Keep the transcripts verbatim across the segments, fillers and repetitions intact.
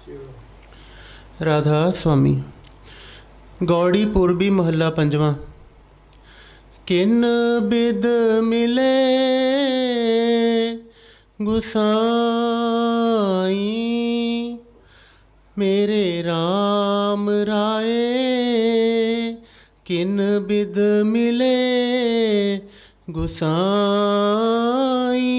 राधा स्वामी। गौड़ी पूर्वी महला पंजवा। किन बिद मिले गुसाई, मेरे राम राय किन बिद मिले गुसाई।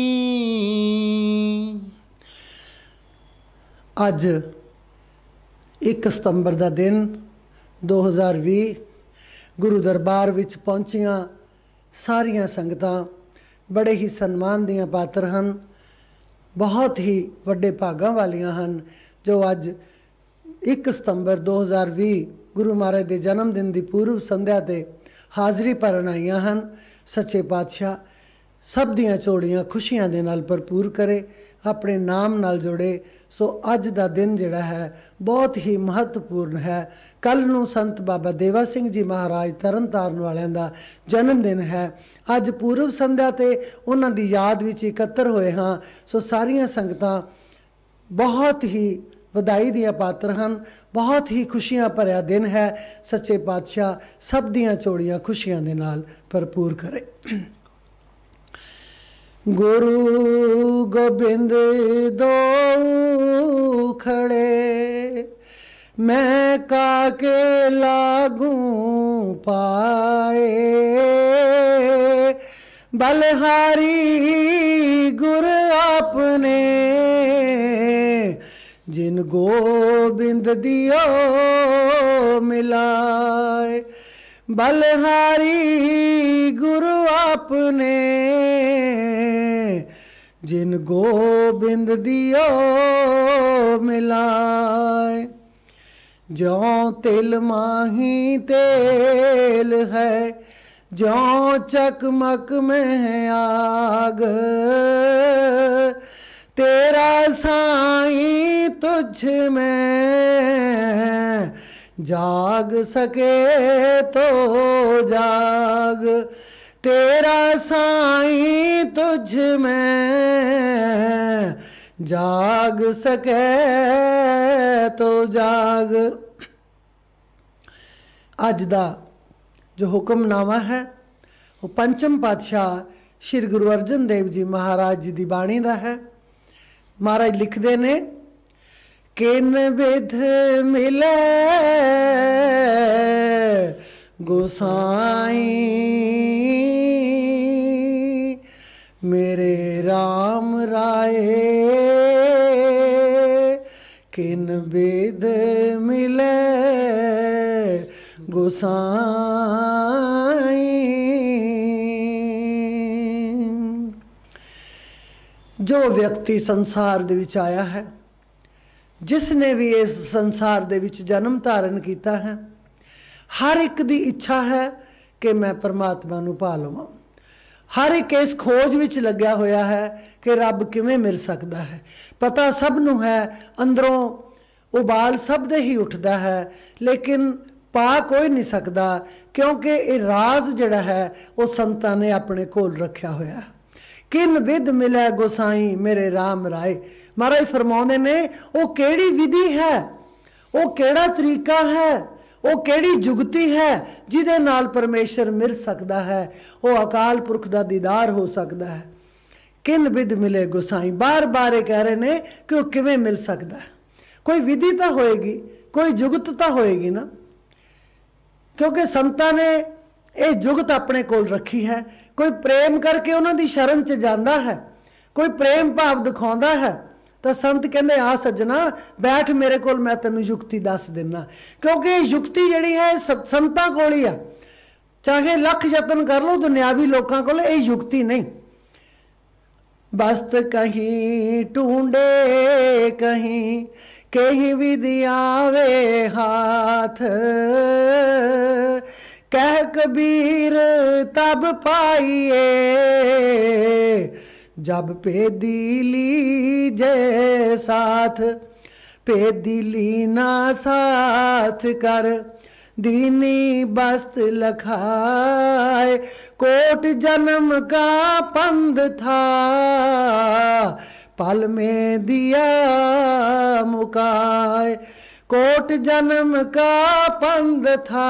अज एक सितंबर का दिन दो हज़ार भी गुरु दरबार विच पहुंचियां सारिया संगतां बड़े ही सन्मान दियां पात्र हैं, बहुत ही वड्डे भागां वालियां हैं जो अज एक सितंबर दो हज़ार भी गुरु महाराज के जन्मदिन की पूर्व संध्या ते हाज़री भरन आईयां हैं। सच्चे पातशाह सब दियां झोलियां खुशियां दे नाल भरपूर करे, अपने नाम नाल जोड़े। सो अज का दिन जिहड़ा है बहुत ही महत्वपूर्ण है। कल नूं संत बाबा देवा सिंह जी महाराज तरन ताਰਨ वालियां दा जन्मदिन है। अज पूर्व संध्या ते उन्हां दी याद विच इकत्तर होए हाँ। सो सारियां संगतां बहुत ही वधाई दियां पात्र हैं, बहुत ही खुशियां भरिया दिन है। सच्चे पातशाह सब दियां झोलियां खुशियां दे नाल भरपूर करे। गुरु गोबिंद दो खड़े, मैं काके लागू पाए। बलहारी गुर आपने जिन गोबिंद दियो मिलाए। बलहारी गुरु आपने जिन गोबिंद दियो मिलाए। ज्यों तिल माही तेल है, ज्यों चकमक में आग। तेरा साईं तुझ में जाग सके तो जाग। तेरा साईं तुझ में जाग सके तो जाग। अज दा जो हुक्मनामा है वो पंचम पातशाह श्री गुरु अर्जन देव जी महाराज जी की बाणी का है। महाराज लिखते ने, किन विध मिले गोसाई, मेरे राम राय किन विध मिले गोसाई। जो व्यक्ति संसार दे विच आया है, जिसने भी इस संसार दे विच जन्म धारण किया है, हर एक दी इच्छा है कि मैं परमात्मा नूं पा लवां। हर एक इस खोज विच लग्या होया है कि रब किवें मिल सकता है। पता सब नूं है, अंदरों उबाल सब दे ही उठदा है, लेकिन पा कोई नहीं सकता, क्योंकि ये राज जिहड़ा है वो संतां ने अपने कोल रखा होया है। किन विध मिले गोसाई मेरे राम राय। महाराज फरमाउंदे ने वो केड़ी विधि है, वो केड़ा तरीका है, वो केड़ी जुगती है जिहदे नाल परमेश्वर मिल सकता है, वो अकाल पुरख दा दीदार हो सकता है। किन विध मिले गोसाई, बार बार ये कह रहे ने कि वो किवें मिल सकता है। कोई विधि तो होएगी, कोई जुगत तो होएगी ना, क्योंकि संतां ने ये जुगत अपने कोल रखी है। कोई प्रेम करके उन्हां दी शरण च जांदा है, कोई प्रेम भाव दिखाउंदा है, तो संत कहते आ सज्जना बैठ मेरे कोल, मैं तेनू युक्ति दस देना। क्योंकि युक्ति जिहड़ी है संतां कोल ही आ। चाहे लख यतन कर लो दुनियावी लोगों को, ये युक्ति नहीं। बस्त कहीं टूंडे कहीं कहीं विधि आवे हाथ। कह कबीर तब पाइए जब पे दिली जय साथ। पे दिली ना साथ कर दीनी बस्त लखाए। कोट जन्म का पंद था पल में दिया मुकाए। कोट जन्म का पंद था,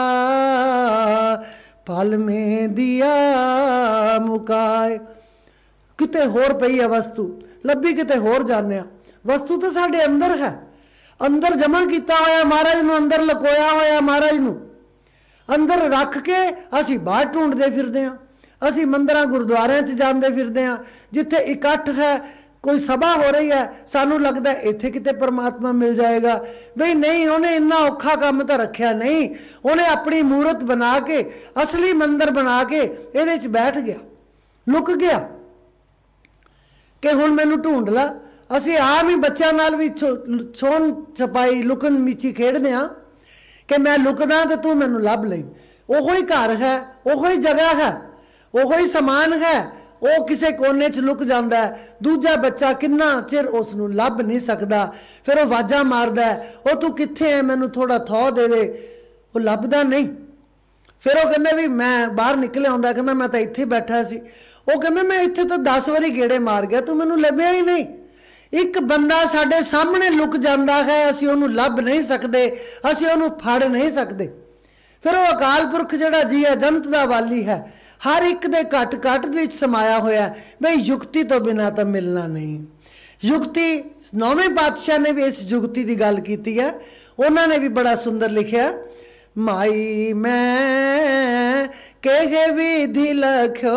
पल में दिया मुकाए। किते होर पई है वस्तु, लभी किते होर जाने। वस्तु तो साढ़े अंदर है, अंदर जमा किया होया महाराज नूं, अंदर लकोया होया महाराज नूं, अंदर रख के असी बाहर ढूंढते फिरते हैं। असी मंदिरां गुरुद्वारियां च जाते फिरते हैं, जिथे इकट्ठ है, कोई सभा हो रही है, सानू लगता है इत्थे किते परमात्मा मिल जाएगा। बई नहीं, उन्हें इन्ना औखा काम तो रखा नहीं, उन्हें अपनी मूर्त बना के, असली मंदिर बना के इहदे च बैठ गया, लुक गया कि हुण मैनू ढूंढ ला। असी आम ही बच्चों नाल भी छो छोन छपाई लुकन मिची खेडदे हां कि मैं लुकदा तो तू मैनू लभ लई। ओहो ही घर है, ओहो ही जगह है, ओहो ही समान है, वो किसी कोने च लुक जाता है। दूजा बच्चा किन्ना चिर उसनू लभ नहीं सकता, फिर वो आवाज़ां मारदा है, वो तू कित्थे है, मैनू थोड़ा थौ दे दे। वो लभदा नहीं। फिर वो कहंदा भी मैं बाहर निकले आउंदा, कहंदा मैं तो इत्थे बैठा सी। वो कहंदा मैं इत्थे तो दस वारी गेड़े मार गया, तू मैनू लभ्या ही नहीं। एक बंदा साडे सामने लुक जाता है, असीं उहनूं लभ नहीं सकते, असीं उहनूं फड़ नहीं सकते। फिर वो अकाल पुरख जिहड़ा जी है, जंत दा वाली है, हर एक दे घट घट विच समाया होया। बई युक्ति तो बिना तो मिलना नहीं। युक्ति, नौवें पातशाह ने भी इस युक्ति की गल की है। उन्होंने भी बड़ा सुंदर लिखा, माई मैं कहे विधि लख्यो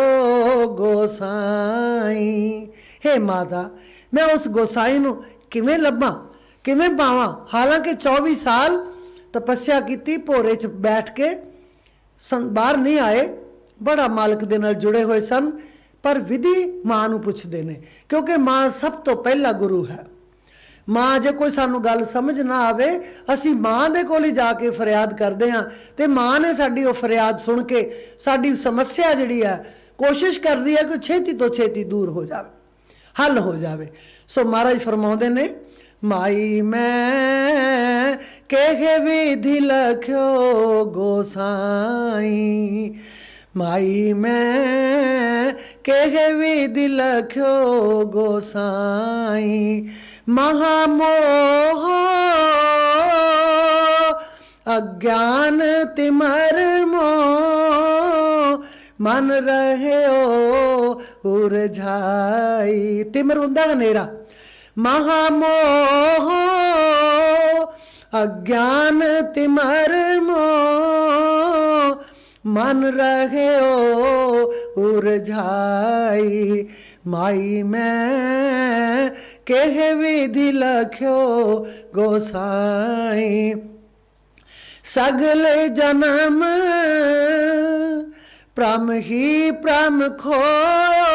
गोसाई। हे माता, मैं उस गोसाई नूं किवें लभां, किवें पावां। हालांकि चौबीस साल तपस्या की, भोरे च बैठ के बाहर नहीं आए, बड़ा मालक दे नाल जुड़े हुए सन, पर विधि माँ नूं पुछदे ने, क्योंकि माँ सब तो पहला गुरु है। माँ जे कोई सानू गल समझ ना आवे, असी माँ दे कोल ही जाके फरियाद करते हाँ, तो माँ ने साडी वो फरियाद सुन के साडी समस्या जिहड़ी है कोशिश करती है कि छेती तो छेती दूर हो जाए, हल हो जाए। सो महाराज फरमाउंदे ने, माई मैं कहे विधि लख्यो गोसाई। माई मैं कहे विधि लख्यो गोसाई। महामोह अज्ञान तिमर मोह, मन रहे ओ उरझाई। तिमर हुंदा हनेरा, महामोह अज्ञान तिमर मोह, मन रहे ओ उरझाई। माई मैं कहे विधि लख्यो गोसाई। सगल जन्म प्रम ही प्रम खोयो,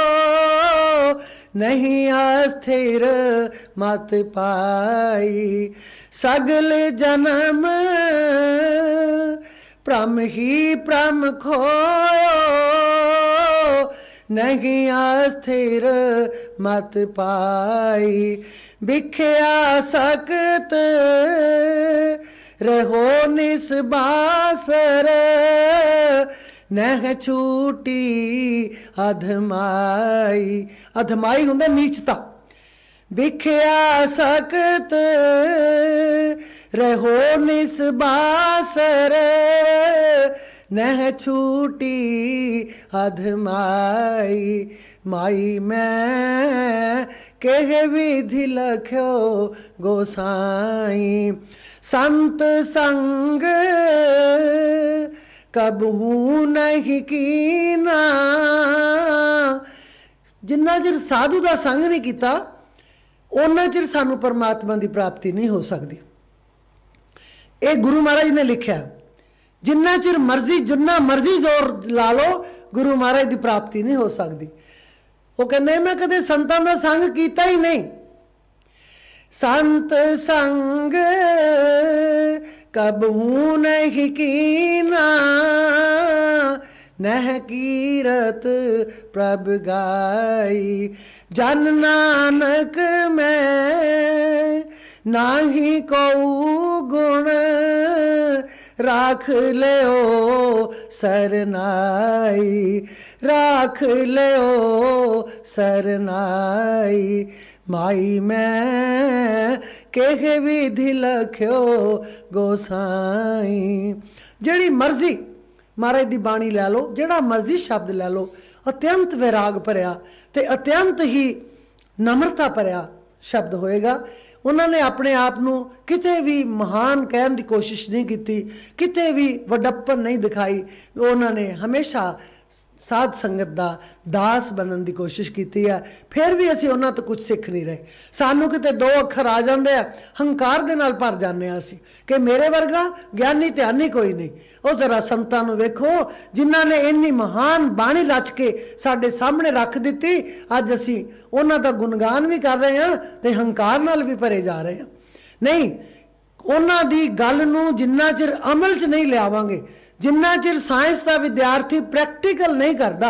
नहीं अस्थिर मत पाई। सगल जन्म प्रम ही प्रम खोयो, नहीं अस्थिर मत पाई। बिख्या सकत रहो निस्बासर, नह छूटी अधमाई। अधमाई हुंदा नीचता। बिख्या सकत रहो निस्बासर, नह छूटी अधमाई। माई मैं कहे विधि लख्यो गोसाई। संत संग कबहू नहीं कीना, जिन्ना चिर साधु का संग नहीं किया उन्ना चिर सानू परमात्मा की प्राप्ति नहीं हो सकती। ये गुरु महाराज ने लिखा, जिन्ना चिर मर्जी जिन्ना मर्जी जोर ला लो, गुरु महाराज की प्राप्ति नहीं हो सकती। वो कहते मैं कदे संतां दा संग कीता ही नहीं। संत संग कबहू नहीं कीना, नह कीरत प्रभ गाई। जन नानक में नाही को गुण, राख ले ओ सरनाई। राख ले ओ सरनाई। माई मैं केहे विधि लख्यो गोसाई। जिहड़ी मर्जी महाराज दी बाणी लै लो, जिहड़ा मर्जी शब्द लै लो, अत्यंत वैराग भरिया ते अत्यंत ही नम्रता भरिया शब्द होएगा। उन्होंने अपने आप को किते भी महान कहने की कोशिश नहीं की, किते भी वडप्पन नहीं दिखाई। उन्होंने हमेशा साध संगत का दास बनने की कोशिश की है। फिर भी असी उन्होंने तो कुछ सीख नहीं रहे। सानू किते दो अखर आ जाते हैं, हंकार के नाल भर जाने असी कि मेरे वर्गा ज्ञानी ध्यानी कोई नहीं। वो जरा संतां नूं वेखो जिन्हां ने इन्नी महान बाणी रच के साडे सामने रख दी। अज असी उन्हां दा गुणगान भी कर रहे हैं तो हंकार नाल भी भरे जा रहे हैं। नहीं, उन्हां दी गल नूं जिन्ना चिर अमल च नहीं लियावांगे, जिन्ना चिर साइंस का विद्यार्थी प्रैक्टिकल नहीं करता,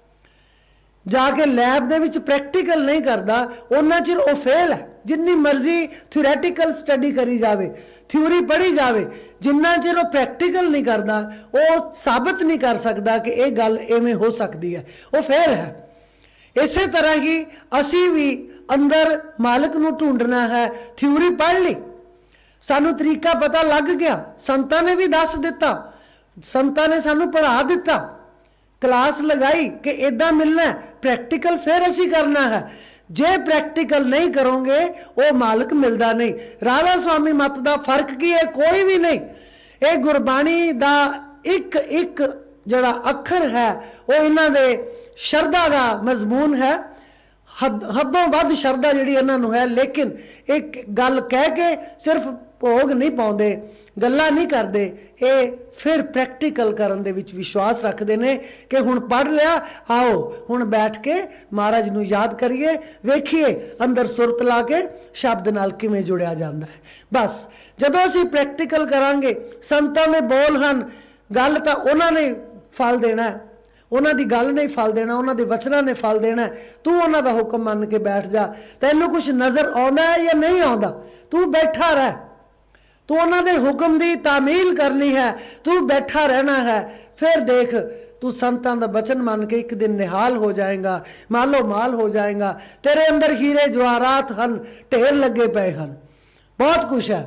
जाके लैब दे विच प्रैक्टिकल नहीं करता, उन्ना चिर वो फेल है। जिन्नी मर्जी थ्योरैटिकल स्टडी करी जावे, थ्योरी पढ़ी जावे, जिन्ना चिर वो प्रैक्टिकल नहीं करता, वो साबित नहीं कर सकता कि ये गल इवें हो सकती है, वो फेल है। इस तरह ही असी भी अंदर मालिक नूं ढूंढना है। थ्योरी पढ़ ली, सानू तरीका पता लग गया, संतां ने भी दस दिता, संतां ने सानू पढ़ा दिता, क्लास लगाई कि इदा मिलना है, प्रैक्टिकल फिर असी करना है। जे प्रैक्टिकल नहीं करोगे वो मालिक मिलता नहीं। राधा स्वामी मत का फर्क की है? कोई भी नहीं। ये गुरबाणी का एक एक जड़ा अखर है वो इन्हां दे शरदा का मजमून है। हद हदों वध शरदा जी इन्हों है, लेकिन एक गल कह के सिर्फ भोग नहीं पाते, गल्ला नहीं करते, ये फिर प्रैक्टिकल करन दे विच विश्वास रखते हैं कि हुण पढ़ लिया, आओ हुण बैठ के महाराज नूं याद करिए, वेखिए अंदर सुरत ला के शब्द नाल किवें जुड़िया जाता है। बस जदों असीं प्रैक्टिकल करांगे, संतां दे बोल हन, गल तां उन्हां ने फल देना है, उन्हां दी गल नहीं फल देना, उन्हां दे वचनां ने फल देना है। तू उन्हां दा हुक्म मन के बैठ जा, तैनूं कुछ नज़र आउंदा है या नहीं आउंदा, तू बैठा रह, तू उन्हां दे हुक्म दी तामील करनी है, तू बैठा रहना है। फिर देख तू संतां दा वचन मान के एक दिन निहाल हो जाएगा, मालो माल हो जाएगा। तेरे अंदर हीरे जवाहरात हन, ढेर लगे पे हन, बहुत कुछ है।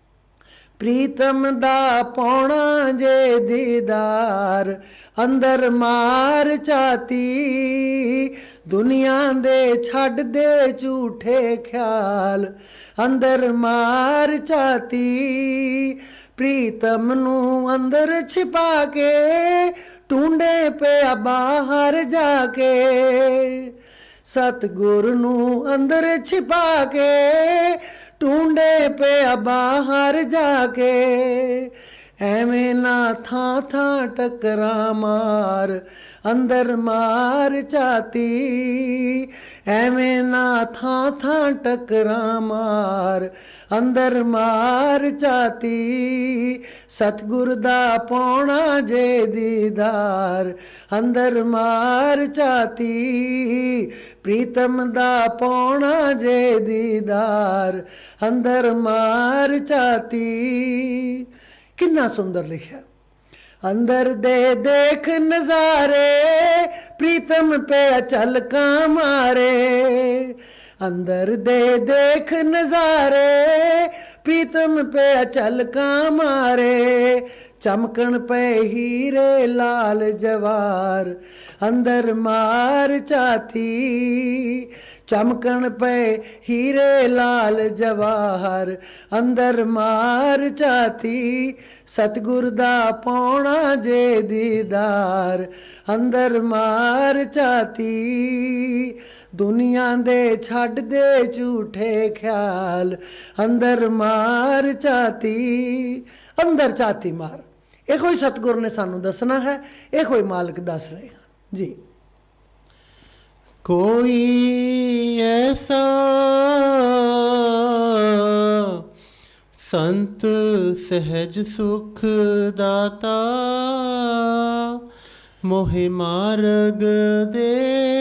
प्रीतम दा पौना जे दीदार, अंदर मार चाती, दुनिया दे छड़ दे झूठे ख्याल, अंदर मार चाती। प्रीतम नू अंदर छिपा के टूंडे पे बाहर जाके, सतगुर नू अंदर छिपा के टूंडे पे बाहर जाके। एवें ना था था टकरा मार, अंदर मार चाती, एवें ना था था टकरा मार, अंदर मार चाती। सतगुर दा पौना जे दीदार, अंदर मार चाती। प्रीतम दा पौना जे दीदार, अंदर मार चाती। कितना सुंदर लिखा। अंदर दे देख नजारे, प्रीतम पे अचल का मारे, अंदर दे देख नजारे, प्रीतम पे अचल का मारे। चमकन पे हीरे लाल जवार, अंदर मार चाती। चमकन पे हीरे लाल जवाहर, अंदर मार चाती। सतगुर दा पौना जे दीदार, अंदर मार चाती। दुनिया दे छड़ दे झूठे ख्याल, अंदर मार चाती। अंदर चाती मार, ये कोई सतगुर ने सानू दसना है, ये कोई मालिक दस रहे हैं जी। कोई ऐसा संत सहज सुख दाता, मोहे मार्ग दे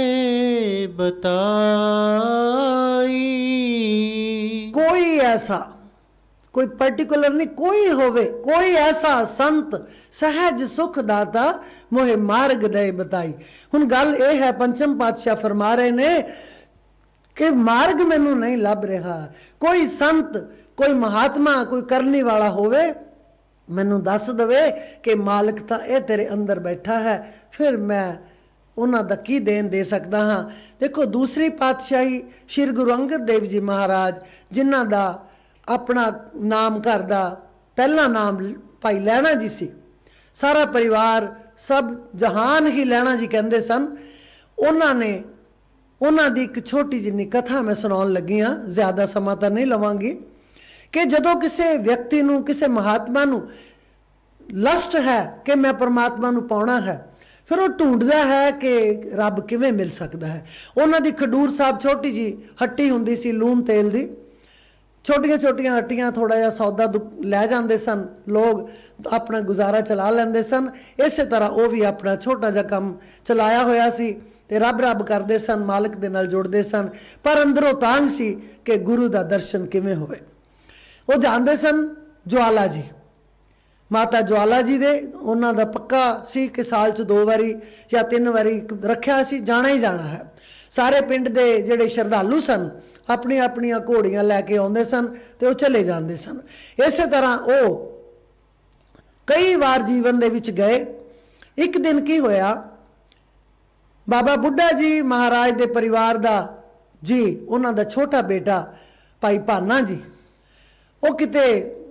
बताई। कोई ऐसा, कोई पर्टिकुलर नहीं, कोई होवे, कोई ऐसा संत सहज सुख दाता, मोहे मार्ग दे बताई। हुण गल ये है, पंचम पातशाह फरमा रहे ने कि मार्ग मैनू नहीं लभ रहा, कोई संत कोई महात्मा कोई करने वाला होवे मैनू दस दवे कि मालिक तो यह तेरे अंदर बैठा है, फिर मैं उन्हां दा की देन दे सकता हाँ। देखो दूसरी पातशाही श्री गुरु अंगद देव जी महाराज जिन्हां दा अपना नाम घर दा पहला नाम भाई लैणा जी सी, सारा परिवार सब जहान ही लैणा जी कहते सन। उन्होंने उन्हां दी एक छोटी जिन्नी कथा मैं सुनाउण लगी हाँ, ज़्यादा समा तो नहीं लवांगी, कि जदों किसी व्यक्ति नूं किसी महात्मा नूं लस्ट है कि मैं परमात्मा नूं पाउणा है, फिर वो ढूंढदा है कि रब किवें मिल सकता है। उन्हां दी खडूर साहब छोटी जी हट्टी हुंदी सी लून तेल दी, छोटियां छोटियां हट्टियां थोड़ा जिहा सौदा लै जांदे सन, लोग अपना गुजारा चला लैंदे सन। इस तरह वो भी अपना छोटा जिहा काम चलाया होया सी ते रब रब करदे सन, मालिक दे नाल जुड़दे सन, पर अंदरों तांग सी कि गुरु दा दर्शन किवें होवे। वो जानते सन ज्वाला जी, माता ज्वाला जी दे उन्हां दा पक्का सी कि साल च दो वारी या तीन वारी रखिया सी जाना ही जाना है। सारे पिंड दे जिहड़े श्रद्धालु सन अपनी अपनी घोड़ियां लैके आउंदे सन ते वो चले जाते सन। इस तरह वो कई बार जीवन दे विच गए। एक दिन की होया, बाबा बुढ़ा जी महाराज दे परिवार दा जी उन्हां दा छोटा बेटा भाई भाना जी वो किते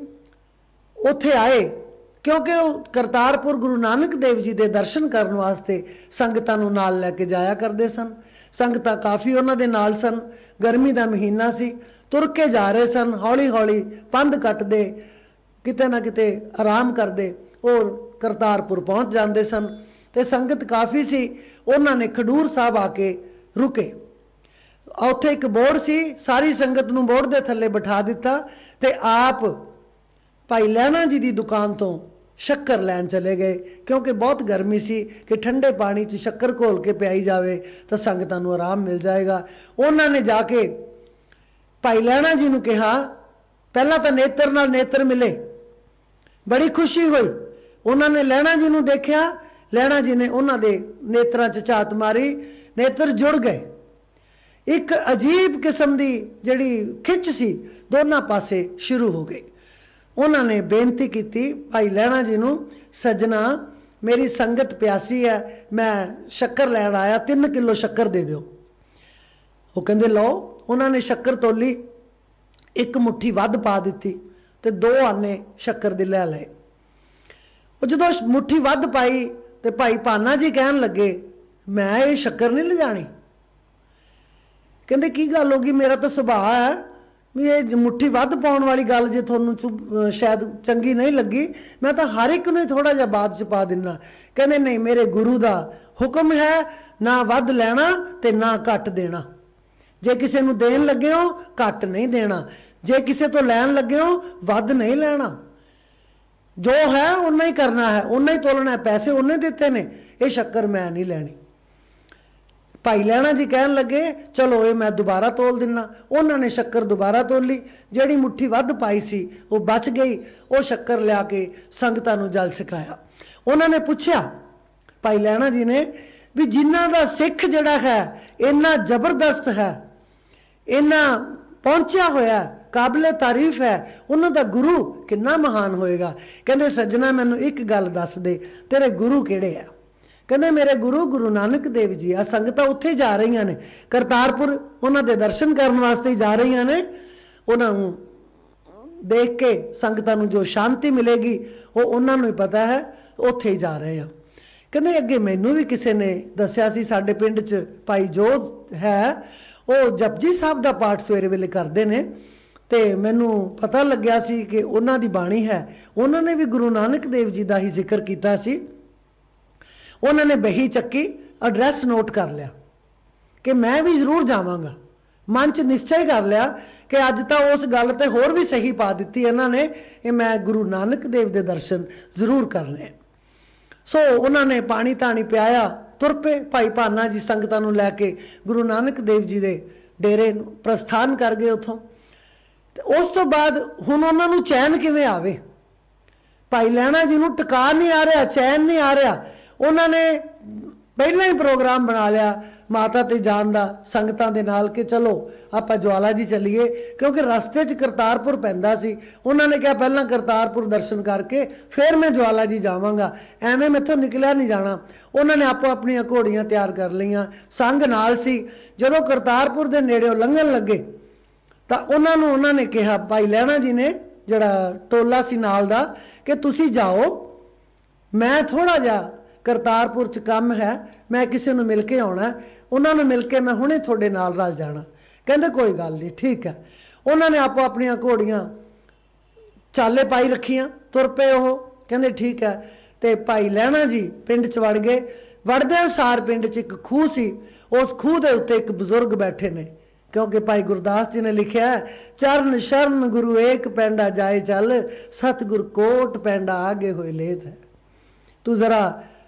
उत्थे आए, क्योंकि वो करतारपुर गुरु नानक देव जी दे दर्शन करने वास्ते संगतां नूं नाल लैके जाया करदे सन। संगतां काफ़ी उन्हां दे नाल सन, गर्मी का महीना सी, तुर के जा रहे सन, हौली हौली पंध कटदे किते ना किते आराम करदे और करतारपुर पहुँच जाते सन। ते संगत काफ़ी सी, उन्होंने खडूर साहब आके रुके। उत्थे एक बोर्ड सी, सारी संगत नूं बोर्ड दे थल्ले बिठा दिता ते आप भाई लैणा जी की दुकान तो शक्कर लैन चले गए, क्योंकि बहुत गर्मी सी कि ठंडे पानी च शक्कर घोल के पियाई जाए तो संगतां नूं आराम मिल जाएगा। उन्होंने जाके भाई लैणा जी नूं कहा, पहला तो नेत्र नाल नेत्र मिले, बड़ी खुशी हुई। उन्होंने लैणा जी नूं देखिया, लैणा जी ने उन्हां दे नेत्रां च झात मारी, नेत्र जुड़ गए। एक अजीब किस्म की जिहड़ी खिच सी दोनों पासे शुरू हो गई। उन्होंने बेनती की भाई लैणा जी नूं, सजना मेरी संगत प्यासी है, मैं शक्कर लैण आया, तीन किलो शक्कर दे दो। वो कहंदे लो। उन्होंने शक्कर तोली, एक मुट्ठी वध पा दी ते दो आने शक्कर दे लै लए। वो जदों मुट्ठी वध पाई तो भाई भाना जी कहन लगे, मैं ये शक्कर नहीं ले जानी। कहंदे की गल होगी, मेरा तो सुभाव है भी ये मुट्ठी वध पाउण वाली गल जे तुहानूं चुभ शायद चंगी नहीं लगी, मैं तो हर एक नूं थोड़ा जिहा बाद च पा दिना। कहंदे नहीं, मेरे गुरु दा हुक्म है, ना वध लैणा ते ना घट देना। जे किसी नूं देण लगे हो घट नहीं देना, जे किसी तो लैण लगे हो वध नहीं लैणा। जो है उन्ना ही करना है, उन्ना ही तोलना है, पैसे उन्ने दिते ने, ये शक्कर मैं नहीं लैनी। भाई लैणा जी कहन लगे, चलो ये मैं दोबारा तोल दिना। उन्होंने शक्कर दोबारा तोली, जिहड़ी मुट्ठी वध पाई सी वो बच गई। वो शक्कर लिया के संगतां नूं जल छकाया। उन्होंने पूछया भाई लैणा जी ने भी जिन्हां दा सिख जिहड़ा है इन्ना जबरदस्त है, इन्ना पहुंचा होया, काबिले तारीफ है, उन्हां दा गुरु कितना महान होएगा। कहंदे सज्जना मैनूं एक गल दस दे, तेरे गुरु किहड़े आ? कहते मेरे गुरु गुरु नानक देव जी आ। संगतां उत्थे जा रही ने, करतारपुर उन्हां दे दर्शन करने वास्ते जा रही ने। उन्होंने देख के संगतां नूं जो शांति मिलेगी वो उन्हां नूं ही पता है, उत्थे ही जा रहे हैं। कहते अगे मैनू भी किसी ने दसिया सी, साडे पिंड च भाई जोध है, वो जपजी साहब का पाठ सवेरे वेले करते हैं, तो मैनू पता लग्या सी कि उन्हां दी बाणी है। उन्होंने भी गुरु नानक देव जी का ही जिक्र किया सी। उन्होंने बही चक्की, एड्रैस नोट कर लिया कि मैं भी जरूर जावांगा। मन च निश्चय कर लिया कि अज तो उस गल ते होर भी सही पा दी इन्होंने, ये मैं गुरु नानक देव के दर्शन जरूर करने। सो उन्होंने पानी तानी पियाया, तुर पे। भाई भाना जी संगतां नूं लैके गुरु नानक देव जी के डेरे प्रस्थान कर गए उतों। उस तो बाद हुण उन्हां नूं चैन किवें आवे? भाई लैणा जी नूं टिका नहीं आ रहा, चैन नहीं आ रहा। उन्होंने पहले ही प्रोग्राम बना लिया माता ते जान दा संगतां दे नाल कि चलो आपां ज्वाला जी चलीए, क्योंकि रस्ते च करतारपुर पैंदा सी। उन्होंने कहा पहला करतारपुर दर्शन करके फिर मैं ज्वाला जी जावांगा, एवें मैथों निकलिया नहीं जाना। उन्होंने आपो अपनियां घोड़ियां तैयार कर लईआं, संग नाल सी। जदों करतारपुर दे नेड़े लंघन लगे तां उन्हां नूं उन्होंने कहा, भाई लैणा जी ने जिहड़ा टोला सी नाल दा, कि तुसीं जाओ, मैं थोड़ा जिहा करतारपुर च काम है, मैं किसी नूं मिल के आउणा, उन्होंने मिल के मैं हुणे थोड़े नाल रल जाना। कहंदे कोई गल नहीं, ठीक है। उन्होंने आपो अपनियां घोड़ियां चाले पाई रखियां, तुर पे ओह, कहंदे ठीक है। तो भाई लैणा जी पिंड च वड़ गए। वड़दे सार पिंड च एक खूह सी, उस खूह दे उत्ते एक बजुर्ग बैठे ने, क्योंकि भाई गुरदास जी ने लिखिया है, चरण शरण गुरु एक पैंडा जाए चल, सतगुर कोट पैंडा आगे होए लेत है। तू जरा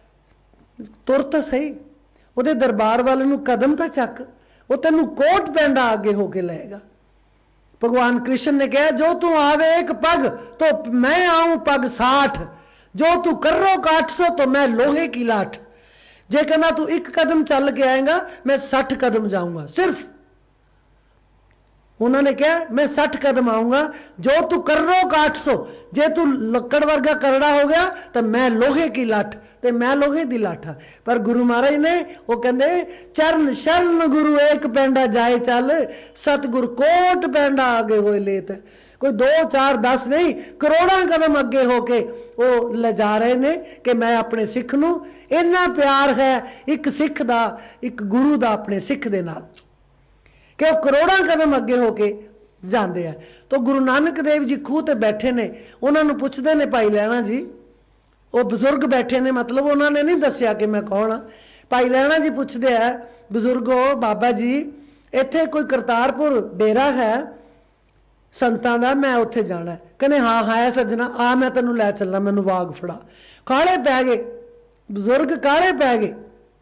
तुर तो सही, ਉਹਦੇ दरबार वाले ਨੂੰ कदम तो चक, वो तेनू कोट पैंडा आगे होके लेगा। भगवान कृष्ण ने कहा, जो तू आवे एक पग तो मैं आऊं पग साठ, जो तू कर्रो काठ सो तो मैं लोहे की लाठ। जे कहना तू एक कदम चल के आएगा, मैं सठ कदम जाऊंगा सिर्फ। उन्होंने कहा मैं सठ कदम आऊंगा, जो तू कर्रो काठ सो, जे तू लक्कड़ वर्गा करड़ा हो गया तो मैं लोहे की लाठ, तो मैं लोहे की लाठ हाँ। पर गुरु महाराज ने वो कहते, चरण शरण गुरु एक पैंडा जाए चल, सतगुर कोट पैंडा आगे होए लेत। कोई दो चार दस नहीं, करोड़ों कदम अगे होके वो ले जा रहे ने कि मैं अपने सिख नूं इन्ना प्यार है, एक सिख दा, एक गुरु दा अपने सिख दे नाल, कि वह करोड़ों कदम अगे होके जाते हैं। तो गुरु नानक देव जी खूह ते बैठे ने, उन्होंने पुछते ने भाई लैणा जी, वो बजुर्ग बैठे ने, मतलब उन्होंने नहीं दसिया कि मैं कौन हाँ। भाई लैणा जी पुछते हैं, बजुर्गो बाबा जी इत्थे कोई करतारपुर डेरा है संतां दा, मैं उत्थे जाना है। कहने हाँ हाँ है सज्जना, आ मैं तेनों लै चलना, मैनू वाग फड़ा। काले पै गए बजुर्ग, काले पै गए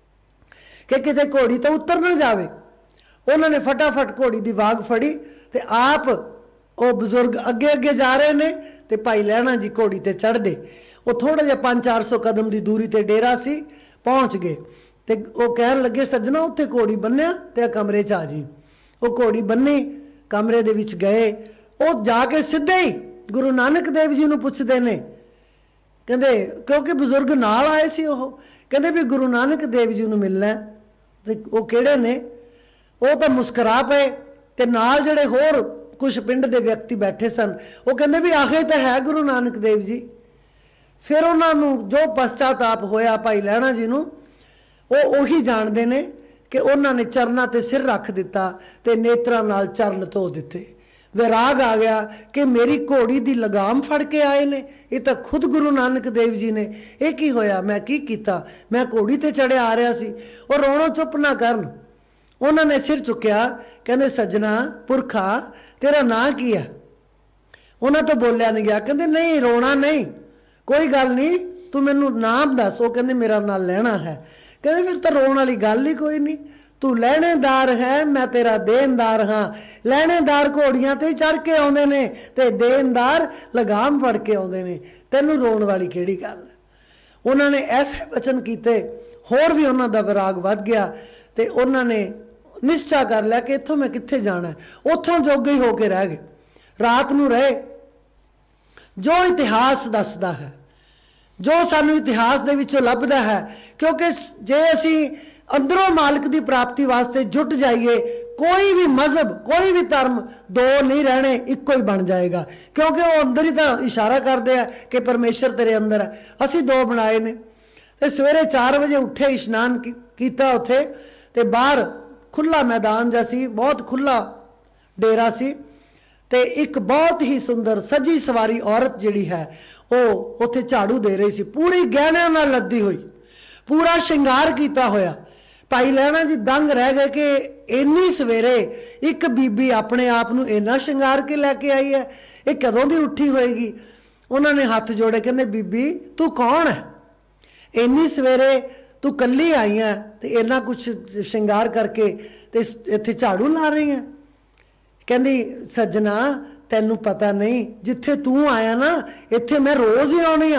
कि किते घोड़ी तो उतर ना जावे। उन्होंने फटाफट घोड़ी की वाग फड़ी, तो आप वो बजुर्ग अगे अगे जा रहे ने, तो भाई लैणा जी घोड़ी ते चढ़ गए। वो थोड़ा जिहा पाँच चार सौ कदम की दूरी ते डेरा सी, पहुँच गए। तो वो कहन लगे, सज्जना उत्थे घोड़ी बन्निया तो कमरे च आ जी। वो घोड़ी बन्नी, कमरे दे विच गए। वो जाके सीधे ही गुरु नानक देव जी नूं पुछदे ने, कहंदे क्योंकि बजुर्ग नाल आए सी, वो कहंदे भी गुरु नानक देव जी नूं मिलना है। ते वो किहड़े ने? वो तो मुस्करा पे, ते नाल जिहड़े होर कुछ पिंड दे व्यक्ति बैठे सन, वो कहंदे भी आखे तो है गुरु नानक देव जी। फिर उन्होंने जो पश्चाताप होया भाई लैणा जी नूं, वो उही जानते ने कि उन्होंने चरना ते सिर रख दिता, ते नेत्रां नाल चरण धो दिते। विराग आ गया कि मेरी घोड़ी की लगाम फड़ के आए ने, ये तो खुद गुरु नानक देव जी ने। ये की होया, मैं की कीता, मैं घोड़ी ते चढ़े आ रहा सी। और रोणो चुप ना करन, उन्होंने सिर चुकया, कहते सज्जना पुरखा तेरा नां की है? उन्हें तो बोलिया नहीं गया। कहते नहीं रोना नहीं, कोई गल नहीं, तू मैनू नाम दस। वो कहते मेरा नाम लैणा है। कहते फिर तो रोने वाली गल ही कोई नहीं, तू लैणेदार है, मैं तेरा देनदार हाँ। लैणेदार घोड़ियां ते चढ़ के आउंदे ने, ते देनदार लगाम फड़ के आउंदे ने, तैनू रोण वाली किहड़ी गल? उन्होंने ऐसे वचन किए, होर भी उन्हों का विराग वध गया। तो उन्होंने निश्चा कर लिया कि इत्थों मैं कित्थे जाना है। उत्थों जोगे ही होके रह गए, रात नूं रहे। जो इतिहास दसदा है, जो सानू इतिहास दे विचों लभदा है, क्योंकि जे असी अंदरों मालिक की प्राप्ति वास्ते जुट जाइए, कोई भी मजहब कोई भी धर्म दो नहीं रहने, इक्को ही बन जाएगा। क्योंकि वो अंदर ही तो इशारा करते हैं कि परमेश्वर तेरे अंदर है। असी दो बनाए ने। तो सवेरे चार बजे उठे, इशनान किया उत्थे, तो बाहर खुला मैदान जा सी, बहुत खुला डेरा सी। तो एक बहुत ही सुंदर सजी सवारी औरत जिहड़ी है, वो उत्थे झाड़ू दे रही सी, पूरी गहणियां नाल लदी हुई, पूरा श्रृंगार किया होया। भाई लैणा जी दंग रह गए कि इन्नी सवेरे एक बीबी अपने आप नूं इन्ना श्रृंगार के लैके आई है, ये कदों दी उठी होएगी? उन्होंने हाथ जोड़े, कहते बीबी तू कौन है? इन्नी सवेरे तू कल्ली आई है, तो इन्ना कुछ श्रृंगार करके ते इत्थे झाड़ू ला रही है? कहती सज्जना तैनू पता नहीं, जिथे तू आया ना इत्थे मैं रोज़ ही आउणी आ।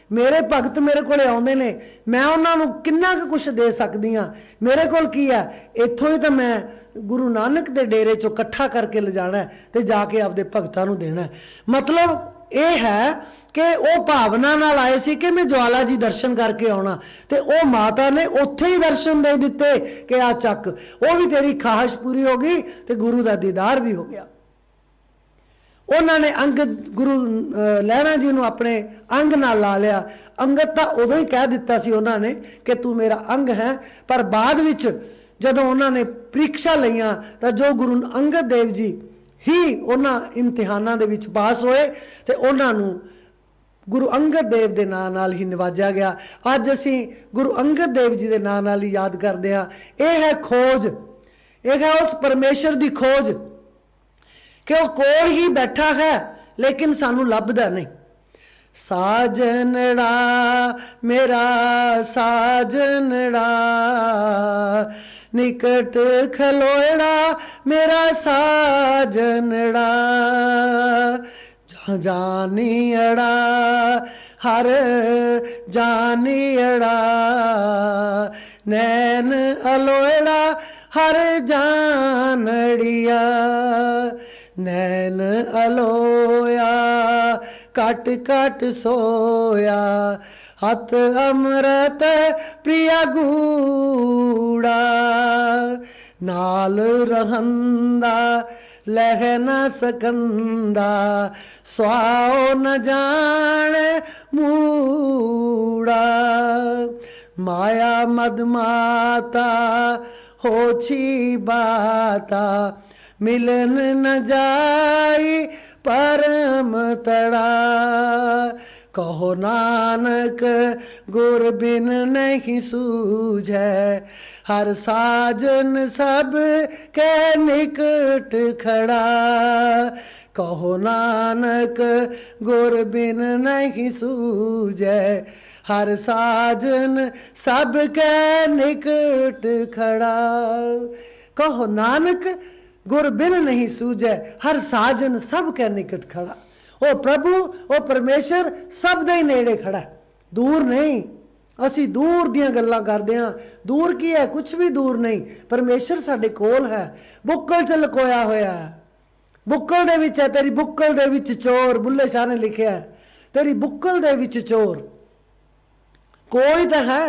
मेरे भगत मेरे को आउंदे ने, मैं उन्होंने किन्ना कुछ कुछ दे सकती हाँ। मेरे को की है, इत्थों ही तो मैं गुरु नानक के डेरे चो इकट्ठा करके ले जाना है तो जाके आपदे भगतां नूं देना है। मतलब ये है कि वो भावना नाल आए सी कि मैं ज्वाला जी दर्शन करके आना, तो वो माता ने उत्थे ही दर्शन दे दिते कि आ चक, वो भी तेरी ख्वाहिश पूरी हो गई तो गुरु का दीदार भी हो गया। उन्होंने अंगद गुरु लहरा जी ने अपने अंग नाल ला लिया। अंगद तो उदों ही कह दिता सी उन्होंने कि तू मेरा अंग है, पर बाद विच जदों उन्होंने परीक्षा लईयां तो जो गुरु अंगद देव जी ही उन्होंने इम्तिहानां दे विच पास होए तो उन्होंने गुरु अंगद देव के नाम नाल ही नवाजा गया। अज असी गुरु अंगद देव जी के नाम नाल ही याद करते हैं। यह है खोज, यह है उस परमेश्वर की खोज कि वह कोल ही बैठा है लेकिन सानू लभदा नहीं। साजनड़ा मेरा साजनड़ा निकट खलोड़ा मेरा साजनड़ा जानियड़ा हर जानियड़ा नैन अलोड़ा हर जानड़िया नैन अलोया कट कट सोया हथ अमृत प्रिया गूड़ा नाल रहंदा लह न सकंदा स्वाओ न जाने मूड़ा माया मद माता होछी बाता मिलन न जाई परम तड़ा कहो नानक गुर बिन नहीं सूझै हर साजन सब के निकट खड़ा कहो नानक गुर बिन नहीं सूझै हर साजन सब के निकट खड़ा कहो नानक गुर बिन नहीं सूझै हर साजन सब के निकट खड़ा। ओ प्रभु ओ परमेश्वर सब दे नेड़े खड़ा, दूर नहीं। असी दूर दियां गल्लां करदे हां, दूर की है, कुछ भी दूर नहीं। परमेश्वर साडे कोल है, बुक्कल च लकोया होया है। बुक्कल दे विच है, तेरी बुक्कल दे विच चोर, बुल्ले शाह ने लिखिया है, तेरी बुक्कल दे विच चोर। कोई तो है,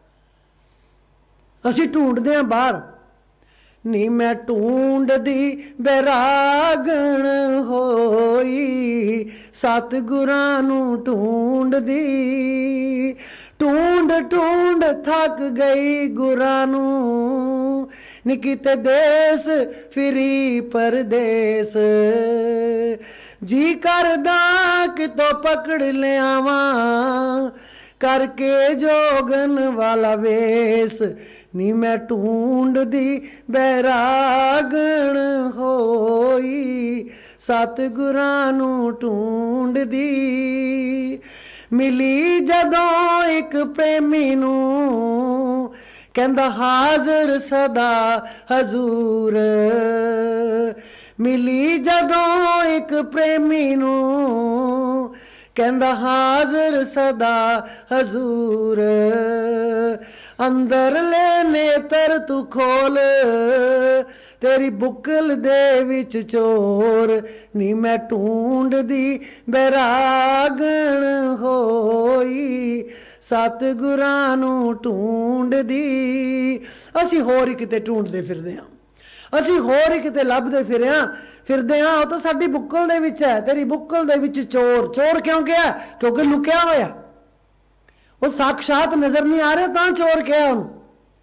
असी ढूंढदे हां बाहर। नी मैं ढूंढ दी बैरागण होई सतगुरां नूं ढूंढ दी ढूंढ ढूंढ थक गई गुरां नूं नी किते देश फिरी परदेस जी करदा कितों पकड़ लियावां करके जोगन वाला वेस नी मैं ढूंढ दी बैरागण होई सतगुरां नूं ढूंढ दी मिली जदों एक प्रेमी नूं कहंदा हाज़र सदा हजूर मिली जदों एक प्रेमी नूं कहंदा हाज़र सदा हजूर अंदर ले नेतर तू खोल तेरी बुक्कल दे विच चोर नी मैं ढूंढ दी बैरागण होई सतगुरां नूं ढूंढ दी। असी होर ही किते ढूंढदे फिरदे हां, असी होर ही किते लभदे फिरे हां फिरदे हां। वो तो साडी बुक्कल दे विच है, तेरी बुक्कल दे विच चोर। चोर क्यों कहा? क्योंकि लुकिया होया, वो साक्षात नजर नहीं आ रहा, तां चोर कहा उन्होंने।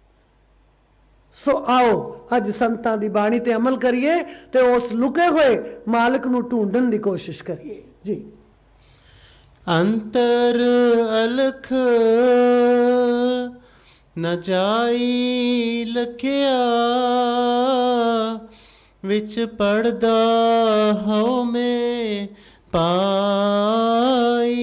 सो आओ अज संतां दी बाणी ते अमल करिए ते उस लुके हुए मालिक नूं ढूंढण दी कोशिश करिए जी। अंतर अलख न जाई लखिया विच पड़दा हौ में पाई।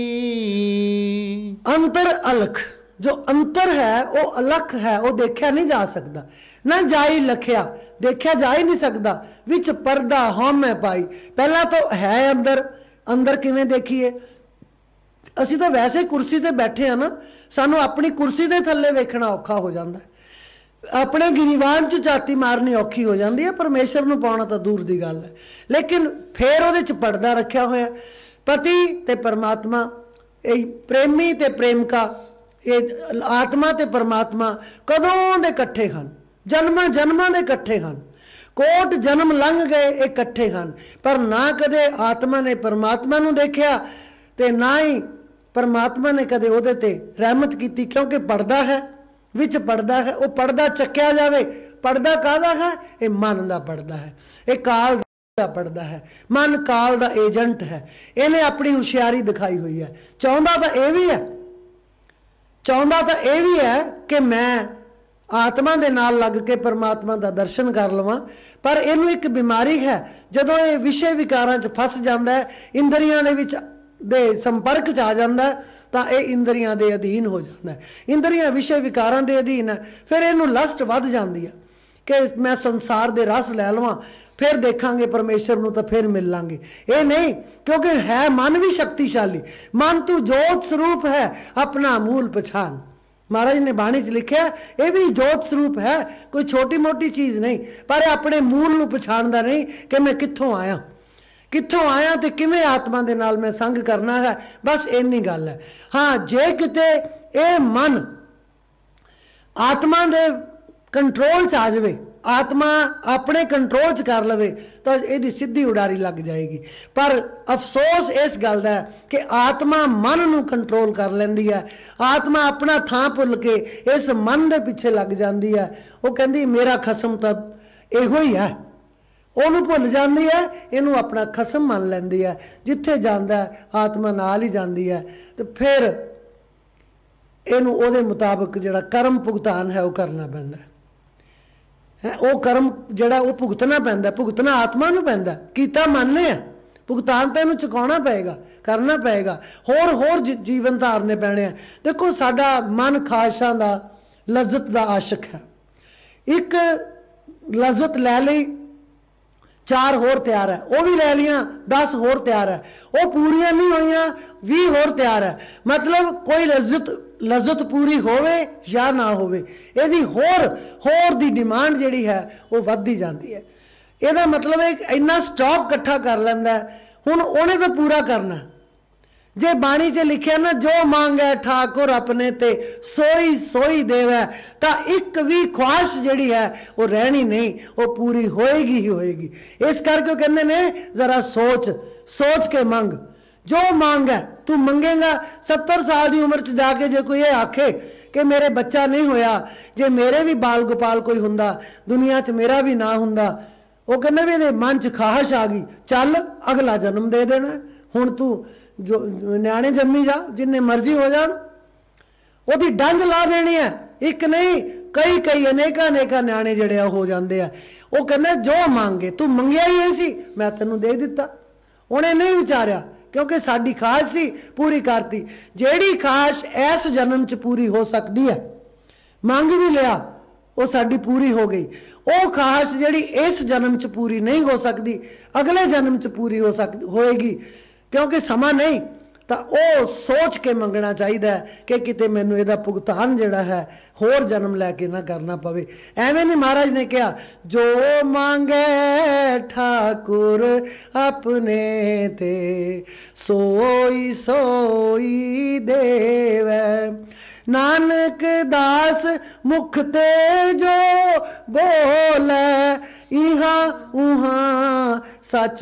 अंतर अलख, जो अंतर है वो अलख है, वो देखा नहीं जा सकता। ना जाई लखिया, देखा जा ही नहीं सकता। विच पर्दा हम है पाई, पहला तो है अंदर, अंदर किवें देखिए, ਅਸੀਂ ਤਾਂ ਵੈਸੇ ਕੁਰਸੀ ਤੇ ਬੈਠੇ ਆ ਨਾ, ਸਾਨੂੰ ਆਪਣੀ ਕੁਰਸੀ ਦੇ ਥੱਲੇ ਵੇਖਣਾ ਔਖਾ ਹੋ ਜਾਂਦਾ, ਆਪਣੇ ਗਿਰੀਵਾਨ 'ਚ ਝਾਤੀ ਮਾਰਨੀ ਔਖੀ ਹੋ ਜਾਂਦੀ ਹੈ, ਪਰਮੇਸ਼ਰ ਨੂੰ ਪਾਉਣਾ ਤਾਂ ਦੂਰ ਦੀ ਗੱਲ ਹੈ। ਲੇਕਿਨ ਫਿਰ ਉਹਦੇ 'ਚ ਪਰਦਾ ਰੱਖਿਆ ਹੋਇਆ, ਪਤੀ ਤੇ ਪਰਮਾਤਮਾ, ਇਹ ਪ੍ਰੇਮੀ ਤੇ ਪ੍ਰੇਮਿਕਾ, ਇਹ ਆਤਮਾ ਤੇ ਪਰਮਾਤਮਾ ਕਦੋਂ ਦੇ ਇਕੱਠੇ ਹਨ, ਜਨਮਾਂ ਜਨਮਾਂ ਦੇ ਇਕੱਠੇ ਹਨ, ਕੋਟ ਜਨਮ ਲੰਘ ਗਏ ਇਹ ਇਕੱਠੇ ਹਨ। ਪਰ ਨਾ ਕਦੇ ਆਤਮਾ ਨੇ ਪਰਮਾਤਮਾ ਨੂੰ ਦੇਖਿਆ ਤੇ ਨਾ ਹੀ ਪਰਮਾਤਮਾ ਨੇ ਕਦੇ ਉਹਦੇ ਤੇ ਰਹਿਮਤ ਕੀਤੀ, ਕਿਉਂਕਿ ਪਰਦਾ ਹੈ, ਵਿੱਚ ਪਰਦਾ ਹੈ। ਉਹ ਪਰਦਾ ਚੱਕਿਆ ਜਾਵੇ। ਪਰਦਾ ਕਾਹਦਾ ਹੈ? ਇਹ ਮਨ ਦਾ ਪਰਦਾ ਹੈ, ਇਹ ਕਾਲ ਦਾ ਪਰਦਾ ਹੈ। ਮਨ ਕਾਲ ਦਾ ਏਜੰਟ ਹੈ, ਇਹਨੇ ਆਪਣੀ ਹੁਸ਼ਿਆਰੀ ਦਿਖਾਈ ਹੋਈ ਹੈ। ਚਾਹੁੰਦਾ ਤਾਂ ਇਹ ਵੀ ਹੈ, ਚਾਹੁੰਦਾ ਤਾਂ ਇਹ ਵੀ ਹੈ ਕਿ ਮੈਂ ਆਤਮਾ ਦੇ ਨਾਲ ਲੱਗ ਕੇ ਪਰਮਾਤਮਾ ਦਾ ਦਰਸ਼ਨ ਕਰ ਲਵਾਂ, ਪਰ ਇਹਨੂੰ ਇੱਕ ਬਿਮਾਰੀ ਹੈ। ਜਦੋਂ ਇਹ ਵਿਸ਼ੇ ਵਿਕਾਰਾਂ 'ਚ ਫਸ ਜਾਂਦਾ ਹੈ, ਇੰਦਰੀਆਂ ਦੇ ਵਿੱਚ ਦੇ ਸੰਪਰਕ 'ਚ ਆ ਜਾਂਦਾ ਤਾਂ ਇਹ ਇੰਦਰੀਆਂ ਦੇ ਅਧੀਨ ਹੋ ਜਾਂਦਾ ਹੈ। ਇੰਦਰੀਆਂ ਵਿਸ਼ੇ ਵਿਕਾਰਾਂ ਦੇ ਅਧੀਨ ਹੈ, ਫਿਰ ਇਹਨੂੰ ਲਸਟ ਵੱਧ ਜਾਂਦੀ ਹੈ ਕਿ ਮੈਂ ਸੰਸਾਰ ਦੇ ਰਸ ਲੈ ਲਵਾਂ, ਫਿਰ ਦੇਖਾਂਗੇ ਪਰਮੇਸ਼ਰ ਨੂੰ ਤਾਂ ਫਿਰ ਮਿਲ ਲਾਂਗੇ। ਇਹ ਨਹੀਂ, ਕਿਉਂਕਿ ਹੈ ਮਨ ਵੀ ਸ਼ਕਤੀਸ਼ਾਲੀ। ਮਨ ਤੂੰ ਜੋਤ ਸਰੂਪ ਹੈ, ਆਪਣਾ ਮੂਲ ਪਛਾਣ। महाराज ने बाणी च लिखा ये भी जोत स्वरूप है, कोई छोटी मोटी चीज़ नहीं, पर अपने मूल नूं पछाणदा नहीं कि मैं कित्थों आया, कित्थों आया तो किवें आत्मा दे नाल मैं संग करना है। बस इन्नी गल है। हाँ, जे किते ये मन आत्मा दे कंट्रोल च आ जाए, आत्मा अपने कंट्रोल च कर लवे तो ये सीधी उडारी लग जाएगी। पर अफसोस इस गल का कि आत्मा मन नूं कंट्रोल कर लैंदी है। आत्मा अपना थां भुल के इस मन दे पिछे लग जाती है। वो कहती मेरा खसम तो इहो ही है, ਉਹਨੂੰ भुल जाती है, इनू अपना खसम मन लैंदी है। जिथे जाता है आत्मा नाल ही जाती है, तो फिर इनू उहदे मुताबिक जिहड़ा कर्म भुगतान है वह करना पैंदा है। वो कर्म जिहड़ा वो भुगतना पैंदा, भुगतना आत्मा नूं पैंदा। कीता मन ने है, भुगतान तो इनू चुकाउणा पएगा, करना पएगा। होर होर जीवन धारने पैणे हैं। देखो साडा मन ख्वाहिशां दा, लज्जत दा आशिक है। एक लज्जत लै लई, चार होर तैयार है, वो भी लै लियां, दस होर तैयार है, वो पूरियां नहीं होईयां, भी होर तैयार है। मतलब कोई लज्जत लज्जत पूरी होवे या ना होवे, इहदी होर होर दी डिमांड जिहड़ी है वो वधदी जाती है। इहदा मतलब है इन्ना स्टॉक इकट्ठा कर लैंदा है, हुण उहने तो पूरा करना। जे बाणी च लिखिया ना, जो मांगे ठाकुर अपने ते सोई सोई देवै, तो एक भी ख्वाहिश जिहड़ी है वो रहनी नहीं, वो पूरी होएगी ही होएगी। इस करके कहंदे ने जरा सोच सोच के मंग, जो मांग है तू मंगेगा। सत्तर साल की उम्र च जाके जे कोई ये आखे कि मेरे बच्चा नहीं होया, जे मेरे भी बाल गोपाल कोई हुंदा, दुनिया च मेरा भी ना हुंदा, वो कहने भी ये मन च ख्वाहिश आ गई, चल अगला जन्म दे देना, हुण तू जो न्याणे जम्मी जा, जिन्ने मर्जी हो जान, ओदी डंज ला देनी है। एक नहीं कई कई अनेका अनेका न्याणे जिहड़े हो जाते हैं। वो कहने जो मांगे तू मंगिया ही है सी, मैं तेनों दे दिता। उन्हें नहीं विचारिया, क्योंकि साड़ी ख्वाहिश सी पूरी करती। जेड़ी ख्वाहिश इस जन्म च पूरी हो सकती है, मंग भी लिया, वो साड़ी पूरी हो गई। वो ख्वाहिश जेड़ी इस जन्म च पूरी नहीं हो सकती, अगले जन्म च पूरी हो सक होएगी, क्योंकि समा नहीं। तो वो सोच के मंगना चाहिए कि किते मैनू इहदा भुगतान जिहड़ा है होर जन्म लैके ना करना पवे। एवें नहीं महाराज ने कहा, जो मांगे ठाकुर अपने ते सोई सोई देवै, नानक दास मुख ते जो बोले, इहाँ उहाँ सच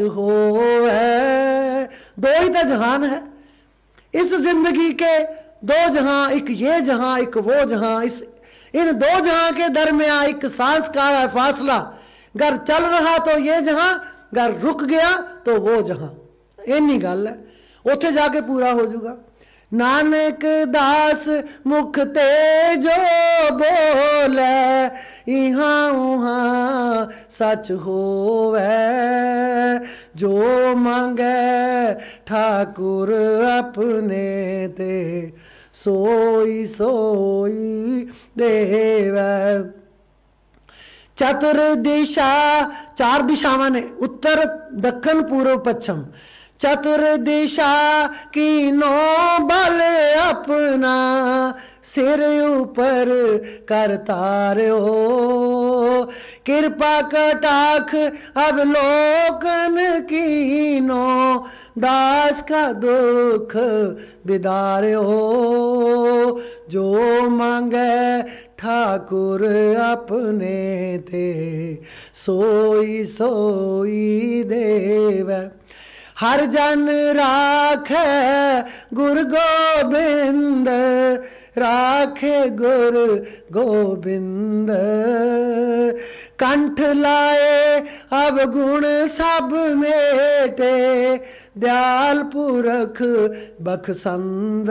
होवे। दो ही तो जहान है इस जिंदगी के, दो जहां, एक ये जहां एक वो जहां। इस इन दो जहां के दरमियान एक सांस का है फासला। अगर चल रहा तो ये जहां, अगर रुक गया तो वो जहां। इन्नी गल है, उत्थे जाके पूरा हो जाऊगा। नानक दास मुख ते जो बोले, इहाँ उहाँ सच होवे। जो मांगे ठाकुर अपने ते सोई सोई देवै। चतुर दिशा, चार दिशावां ने, उत्तर दक्षिण पूर्व पश्चिम। चतुर दिशा की नो बल अपना सिर ऊपर कर तारो। कृपा कटाख अब लोकन की नो दास का दुख बिदारो। जो मांगे ठाकुर अपने ते सोई सोई देव। हर जन राखे गुरु गोबिंद राखे गुरु गोबिंद। कंठ लाए अब गुण सब मेटे दयाल पुरख बखसंद।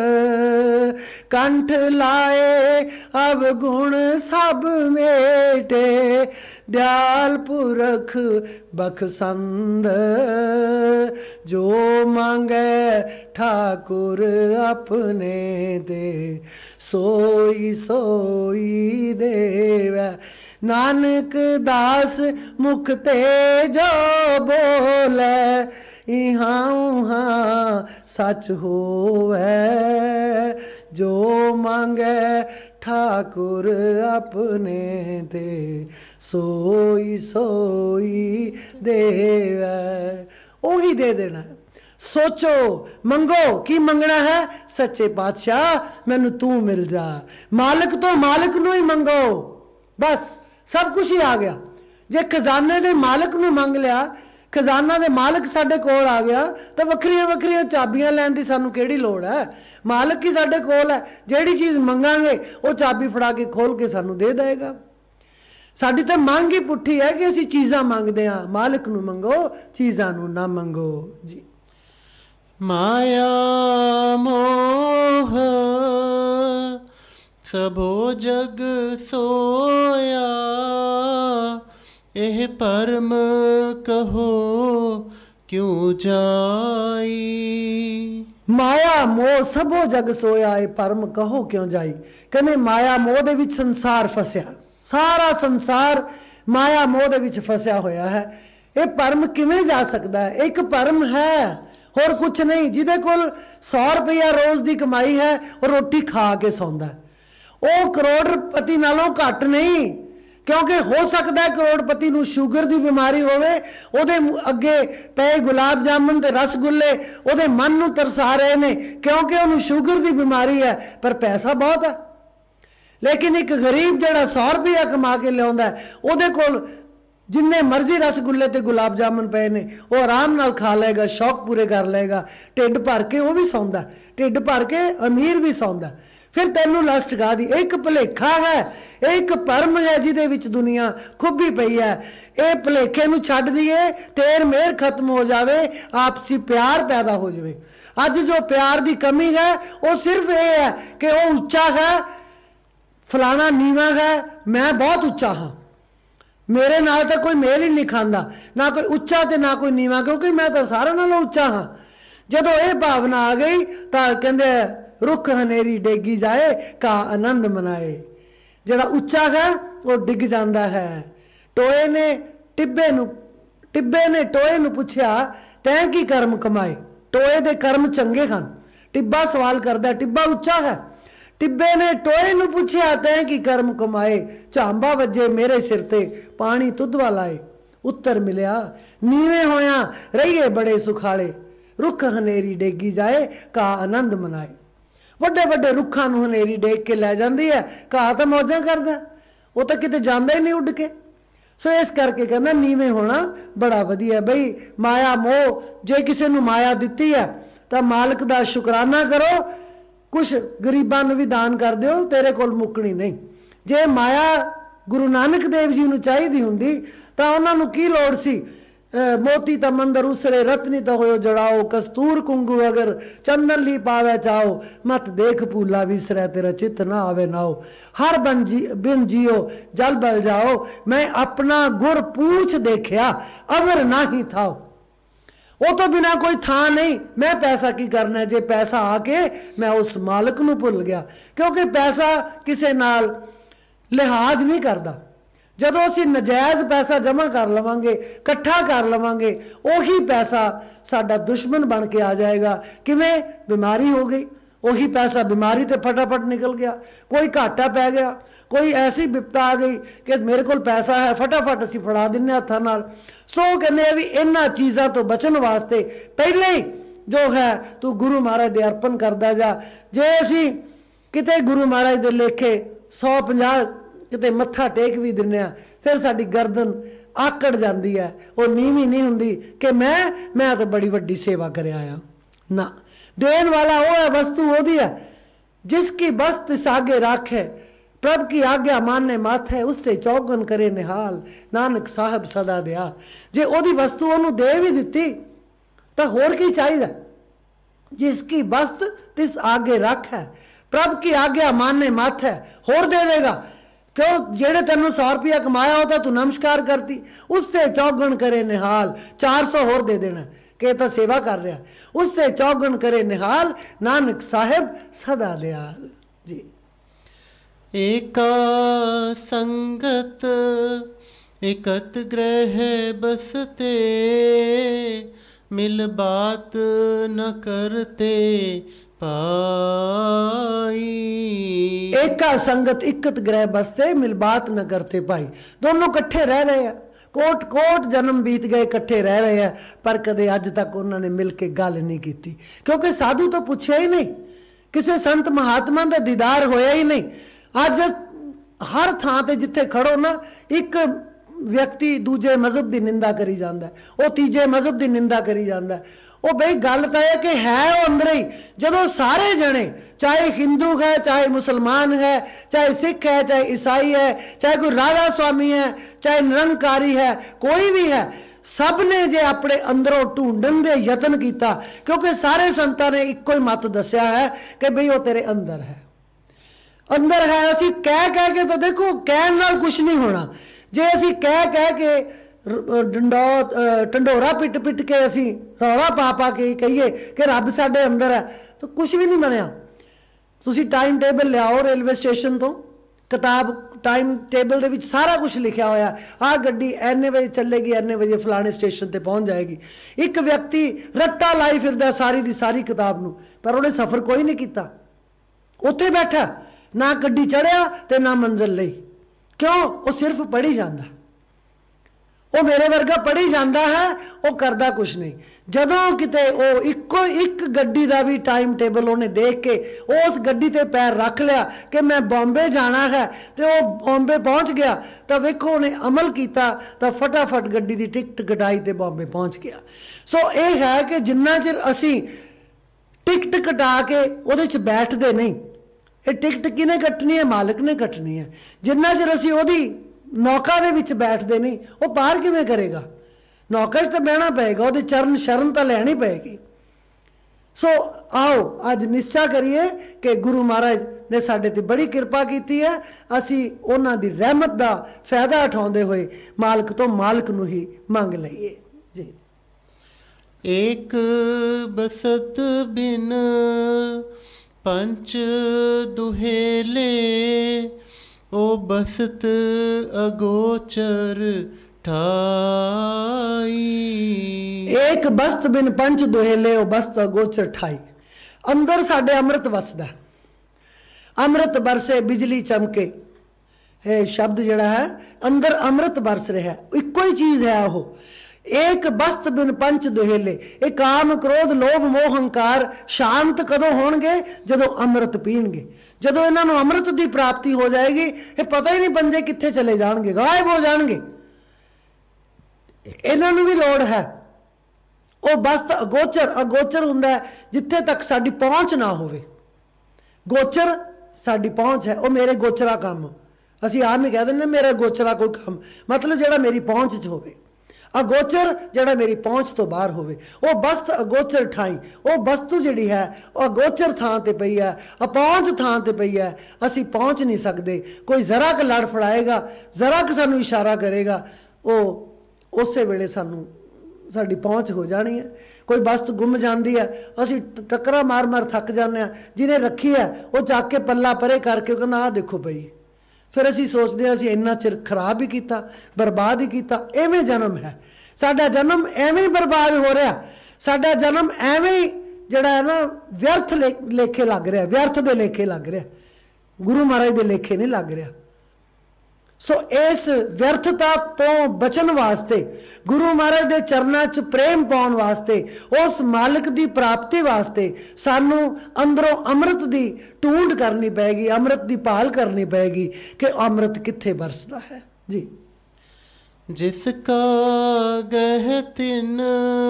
कंठ लाए अब गुण सब मेटे दयाल पुरख बखसंद। जो मांगे ठाकुर अपने दे सोई सोई देव। नानक दास मुख ते जो बोले इहाँ उहाँ सच होवे। जो मांगे ठाकुर अपने ते सोई सोई देव। ओही दे देना। सोचो मंगो की मंगना है, सच्चे पातशाह मैनू तू मिल जा। मालिक तो मालिक नू ही मंगो, बस सब कुछ ही आ गया। जे खजाने दे मालिक नू मंग लिया, खजाना दे मालिक साडे कोल आ गया, तो वक्रियां वक्रियां चाबियां लैण दी सानू किहड़ी लोड़ है। मालिक ही साडे कोल है, जिहड़ी चीज़ मंगांगे वो चाबी फड़ा के खोल के सानू दे देगा। साडी तो मंग ही पुट्ठी है कि असीं चीज़ां मंगदे हां। मालिक नू मंगो, चीज़ां नू ना मंगो जी। माया मोह सबो जग सोया। एह परम कहो क्यों जाई। माया मोह सबो जग सोया ए परम कहो क्यों जाई। कहने माया मोह दे विच संसार फसिया, सारा संसार माया मोह दे विच फसिया होया है। ये परम किवें जा सकता है। एक परम है और कुछ नहीं। जिदे कोल सौ रुपया रोज़ की कमाई है और रोटी खा के सौंदा है, वो करोड़पति नालों घट नहीं। क्योंकि हो सकता है करोड़पति नूं शुगर की बीमारी होवे, उहदे अगे पे गुलाब जामुन ते रसगुल्ले उहदे मन नूं तरसा रहे ने, क्योंकि उहनूं शुगर की बीमारी है पर पैसा बहुत है। लेकिन एक गरीब जिहड़ा सौ रुपया कमा के लियाउंदा है, उहदे कोल जिन्ने मर्जी रसगुल्ले ते गुलाब जामुन पे ने वो आराम नाल खा लेगा, शौक पूरे कर लेगा, ढिड भर के वो भी सौंदा, ढिड भर के अमीर भी सौंदा। फिर तेनू लस्ट गा दी। एक भुलेखा है, एक परम है जिहदे विच दुनिया खुबी पई है। ये भुलेखे नूं छड्ड दईए, तेर मेहर खत्म हो जावे, आपसी प्यार पैदा हो जाए। अज जो प्यार की कमी है वो सिर्फ ये है कि वो उच्चा है, फलाना नीवा है, मैं बहुत उच्चा हाँ, मेरे नाल तो कोई मेल ही नहीं खाता, ना कोई उच्चा तो ना कोई नीवा, क्योंकि मैं तो सारे नालों उच्चा हाँ। जदों ये भावना आ गई तो कहते रुख हनेरी डेगी जाए का आनंद मनाए। जिहड़ा उच्चा है वो डिग जाता है। टोए ने टिब्बे नूं टिब्बे ने टोए नूं पुछया तैं की कर्म कमाए। टोए दे कर्म चंगे हन। टिब्बा सवाल करदा, टिब्बा उच्चा है। टिब्बे ने टोए नूं पुछया तैं की कर्म कमाए। झांबा वजे मेरे सिर ते पानी तुदवा लाए। उत्तर मिलिया नीवे होया रहिए बड़े सुखाले। रुख हनेरी डेगी जाए का आनंद मनाए। वड्डे वड्डे रुखां नूं हनेरी डेग के लै जांदी है, घाह तो मौजां करदा, वो तो किते जांदा ही नहीं उड़ के। सो इस करके कहना नीवे होना बड़ा वधिया। बई माया मोह जे किसी नूं माया दिती है तो मालिक दा शुकराना करो, कुछ गरीबां नूं भी दान कर दिओ, तेरे कोल मुकनी नहीं। जे माया गुरु नानक देव जी नूं चाहीदी हुंदी तां उन्हां नूं की लोड़ सी मोती त मंदर उसरे रत्नी त होयो जड़ाओ। कस्तूर कुंगू अगर चंदन ली पावे चाओ। मत देख भूला विसरै तेरा चित ना आवे नाओ। हर बन जी बिन जियो जल बल जाओ। मैं अपना गुर पूछ देखिया अगर ना ही था। वो तो बिना कोई था नहीं, मैं पैसा की करना है। जे पैसा आके मैं उस मालिक नूं भुल गया, क्योंकि पैसा किसी नाल लिहाज नहीं करता। जदों असीं नजायज़ पैसा जमा कर लवांगे, कट्ठा कर लवांगे, उही पैसा साडा दुश्मन बन के आ जाएगा। किवें? बीमारी हो गई, वही पैसा बीमारी ते फटाफट निकल गया, कोई घाटा पै गया, कोई ऐसी विपता आ गई कि मेरे को पैसा है, फटाफट असी फड़ा दिन्ने हत्थां नाल। सो कहने भी इन्हां चीज़ां तो बचन वास्ते पहले ही जो है तू गुरु महाराज दे अर्पण करदा जा। जे असी किते गुरु महाराज दे लेखे सौ पंजाह किते मत्था टेक भी दिन्ने आ, फिर साडी गर्दन आकड़ जाती है, वो नीवी नहीं हुंदी कि मैं मैं तो बड़ी वड्डी सेवा कर आया ना। देन वाला वो है, वस्तु ओदी है। जिसकी वस्त इस आगे राख है, प्रभ की आज्ञा माने माथ है, उससे चौगन करे निहाल, नानक साहब सदा दया। जे ओदी वस्तु ओनू दे भी दिती तो होर की चाहिए? जिसकी वस्त तिस आगे रख है, प्रभ की आज्ञा माने माथ है, होर दे देगा। क्यों? जेड़े तेनों सौ रुपया कमाया होता तू नमस्कार करती, उससे चौगन करे निहाल, चार सौ होर दे देना कि तो सेवा कर रहा। उससे चौगन करे निहाल, नानक साहेब सदा दयाल जी। एका संगत एकत ग्रह बसते, मिल बात न करते पाई। एका संगत इकत ग्रह बसते, मिल बात न करते पाई। दोनों कट्ठे रह रहे हैं, कोट कोट जन्म बीत गए कट्ठे रह रहे हैं, पर कदे अज तक उन्होंने मिल के गल नहीं की, क्योंकि साधु तो पूछया ही नहीं, किसी संत महात्मा का दीदार होया ही नहीं। अज हर थां ते जिथे खड़ो ना, एक व्यक्ति दूजे मजहब की निंदा करी जाता है, वो तीजे मजहब की निंदा करी जाता है। वो बई गल तो है कि है वो अंदर ही। जदों सारे जने, चाहे हिंदू है, चाहे मुसलमान है, चाहे सिख है, चाहे ईसाई है, चाहे कोई राधा स्वामी है, चाहे निरंकारी है, कोई भी है, सब ने जे अपने अंदरों ढूंढन दे यतन किया, क्योंकि सारे संतां ने इक्को ही मत दस्या है कि बई वो तेरे अंदर है, अंदर है। असी कह कह के तो देखो, कहण नाल कुछ नहीं होना। जे असी कह कह के डंडो ढंडोरा पिट पिट के असी रौला पा पा के कहिए कि रब साडे अंदर है, तो कुछ भी नहीं बनया। तुसी टाइम टेबल लियाओ रेलवे स्टेशन तो, किताब टाइम टेबल दे विच सारा कुछ लिखा होया, आ गड्डी इन्ने बजे चलेगी, इन्ने बजे फलाने स्टेशन ते पहुँच जाएगी। एक व्यक्ति रट्टा लाई फिरदा सारी दी सारी किताब नूं, पर उन्हें सफ़र कोई नहीं किया, उत्थे बैठा, ना गड्डी चढ़िया ते ना मंजिल लई। क्यों? वो सिर्फ पढ़ी जाता, वो मेरे वर्गा पढ़ी जाता है, वो करता कुछ नहीं। जदों किते वो इक्को एक गड्डी का भी टाइम टेबल उन्हें देख के उस गड्डी ते पैर रख लिया कि मैं बॉम्बे जाना है, तो वो बॉम्बे पहुँच गया, तो वेखो उन्हें अमल किया, तो फटाफट गड्डी की टिकट कटाई तो बॉम्बे पहुँच गया। सो ये है कि जिन्ना चिर असी टिकट कटा के उहदे च बैठते नहीं, ये टिकट किने कटनी है? मालिक ने कटनी है। जिन्ना चिर असी उहदी नौका दे विच बैठते नहीं, वो पार किवें करेगा? नौका च तो बहना पएगा, वो चरण शरण तो लैनी पएगी। सो आओ अज निश्चय करिए कि गुरु महाराज ने साडे ते बड़ी कृपा की है, असी उन्हां दी रहमत का फायदा उठाउंदे हुए मालिक तो मालिक नूं ही मंग लईए जी। एक बसत बिन पंच दुहेले, ओ बसत अगोचर ठाई। एक बस्त बिन पंच दुहेले, ओ बस्त अगोचर ठाई। अंदर साडे अमृत वसदा, अमृत बरसे बिजली चमके, है शब्द जड़ा है, अंदर अमृत बरस रहा है, इक्को ही चीज़ है। वो एक बस्त बिन पंच दुहेले, एक काम क्रोध लोभ मोह हंकार शांत कदों होणगे? जदों अमृत पीणगे। जदों इन्हों अमृत की प्राप्ति हो जाएगी, ये पता ही नहीं पंजे कित्थे चले जाणगे, गायब हो जाणगे। इन्हों भी लोड़ है। वो बस्त अगोचर, अगोचर हुंदा है जिथे तक साडी पहुँच ना होवे। गोचर साडी पहुँच है, वो मेरे गोचरा काम, असी आम ही कह दें मेरा गोचरा कोई काम, मतलब जिहड़ा मेरी पहुँच च होवे। अगोचर जिहड़ा मेरी पहुँच तो बाहर होवे, वो बस्त अगोचर ठाई। वो वस्तु जिहड़ी है वो अगोचर थां ते पई है, अपहुँच थां ते पई है, असी पहुँच नहीं सकते। कोई जरा क लड़ फड़ाएगा, जरा क सानू इशारा करेगा, वो उस वेले सानू साडी पहुँच हो जानी है। कोई वस्त गुम जाती है, असी टक्करा मार मार थक जाने, जिन्हें रखी है वो चक के पल्ला परे करके कहना आ देखो पई, फिर असी सोचते हैं असी इन्ना चिर खराब ही किया, बर्बाद ही किया। एवें जन्म है साडा, जन्म एवें बर्बाद हो रहा। साडा जन्म एवें ही जिहड़ा है ना व्यर्थ ले लेखे लग रहा, व्यर्थ दे लेखे लग रहा, गुरु महाराज दे लेखे नहीं लग रहा। सो इस व्यर्थता तो बचन वास्ते, गुरु महाराज दे चरनां च प्रेम पाउण वास्ते, उस मालिक दी प्राप्ति वास्ते सानू अंदरों अमृत दी ढूंढ करनी पैगी, अमृत दी भाल करनी पैगी कि अमृत कित्थे बरसदा है जी। जिसका ग्रह तिन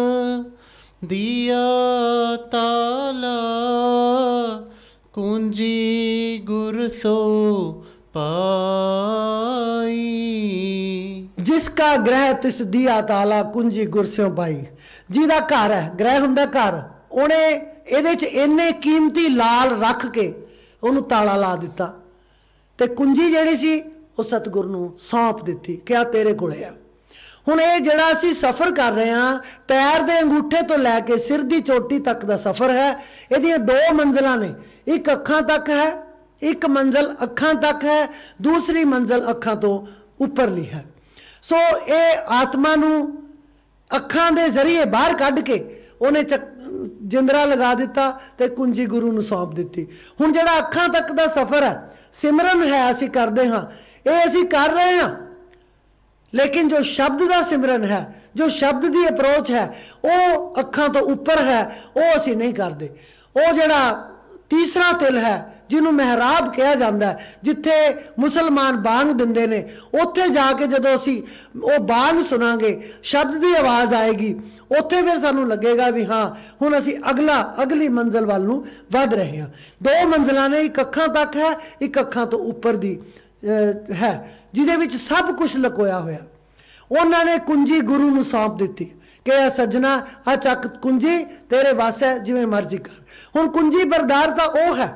दिया ताला, कुंजी गुर सो पाई। जिसका ग्रह तिस दिया ताला, कुंजी गुर स्यों पाई। जिहदा घर है, ग्रह हुंदा घर, उन्हें इहदे च इन्ने कीमती लाल रख के उन्होंने ताला ला दिता ते कुंजी जिहड़ी सी वो सतगुर नूं सौंप दिती कि आ तेरे कोले आ। हुण ये जिहड़ा असीं सफ़र कर रहे हैं, पैर दे अंगूठे तो लैके सिर दी चोटी तक दा सफ़र है। इहदियां दो मंजिलां ने, एक अखां तक है, एक मंजिल अखां तक है, दूसरी मंजिल अखां तो उपरली है। सो ये आत्मा नूं अखां दे जरिए बाहर कढ के उन्हें चक जिंदरा लगा दिता ते कुंजी गुरु नूं सौंप दिती। हुण जिहड़ा अखां तक दा सफ़र है, सिमरन है, असीं करदे हां, ये असीं कर रहे हां, लेकिन जो शब्द का सिमरन है, जो शब्द की अप्रोच है, वो अखां तो उपर है, वो असीं नहीं करते। वो जिहड़ा तीसरा तिल है जिन्हों महराब कहा जाता है, जिथे मुसलमान बांग दिंदे ने, उत्थे जाके जदों असीं वो बांग सुनांगे, शब्द की आवाज़ आएगी, उत्थे फिर सानू लगेगा भी हाँ हुण असीं अगला अगली मंजिल वाल नूं वध रहे हैं। दो मंजिलां ने, एक अखां तक है, एक अखां तो उपर दी है, जिहदे विच सब कुछ लकोया होया। उन्होंने कुंजी गुरु नूं सौंप दिती कि आ सज्जना आ चक कुंजी तेरे वास है, जिवें मर्जी कर। हुण कुंजी बरदार तां वो है,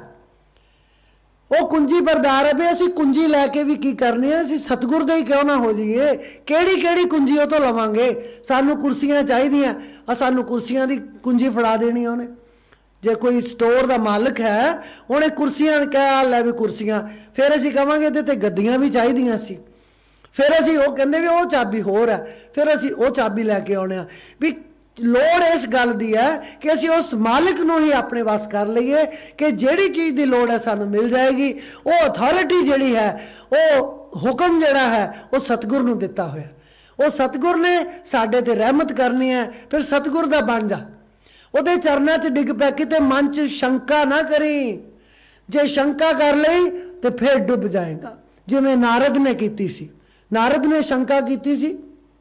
वो कुंजी बरदार है भी असीं कुंजी लैके भी की करनी है, असीं सतगुर दे ही क्यों ना हो जाइए। केड़ी केड़ी कुंजी वो तो लवांगे, सानू कुर्सियां चाहिदियां, आ सानू कुर्सियां दी कुंजी फड़ा देनी उन्हें। जे कोई स्टोर का मालिक है, उन्हें कुर्सियां कह लै भी कुर्सियां, फिर असीं कहांगे इहदे ते गद्दियां भी चाहिदियां सी, फिर असीं वो कहंदे भी वो चाबी होर है, फिर असीं वो चाबी लैके आउणे आ। भी लोड़ इस गल दी है कि असीं उस मालिक नूं ही अपने वस कर लईए कि जिहड़ी चीज़ की लोड़ है सानू मिल जाएगी। वो अथॉरिटी जिहड़ी है, वो हुक्म जिहड़ा है, वो सतगुर नूं दिता होया, वो सतगुर ने साडे ते रहमत करनी है। फिर सतगुर दा बन जा, उहदे चरनां च डिग पै, किते मन च शंका ना करी, जे शंका कर लई तो फिर डुब जाएगा, जिवें नारद ने कीती सी। नारद ने शंका कीती सी,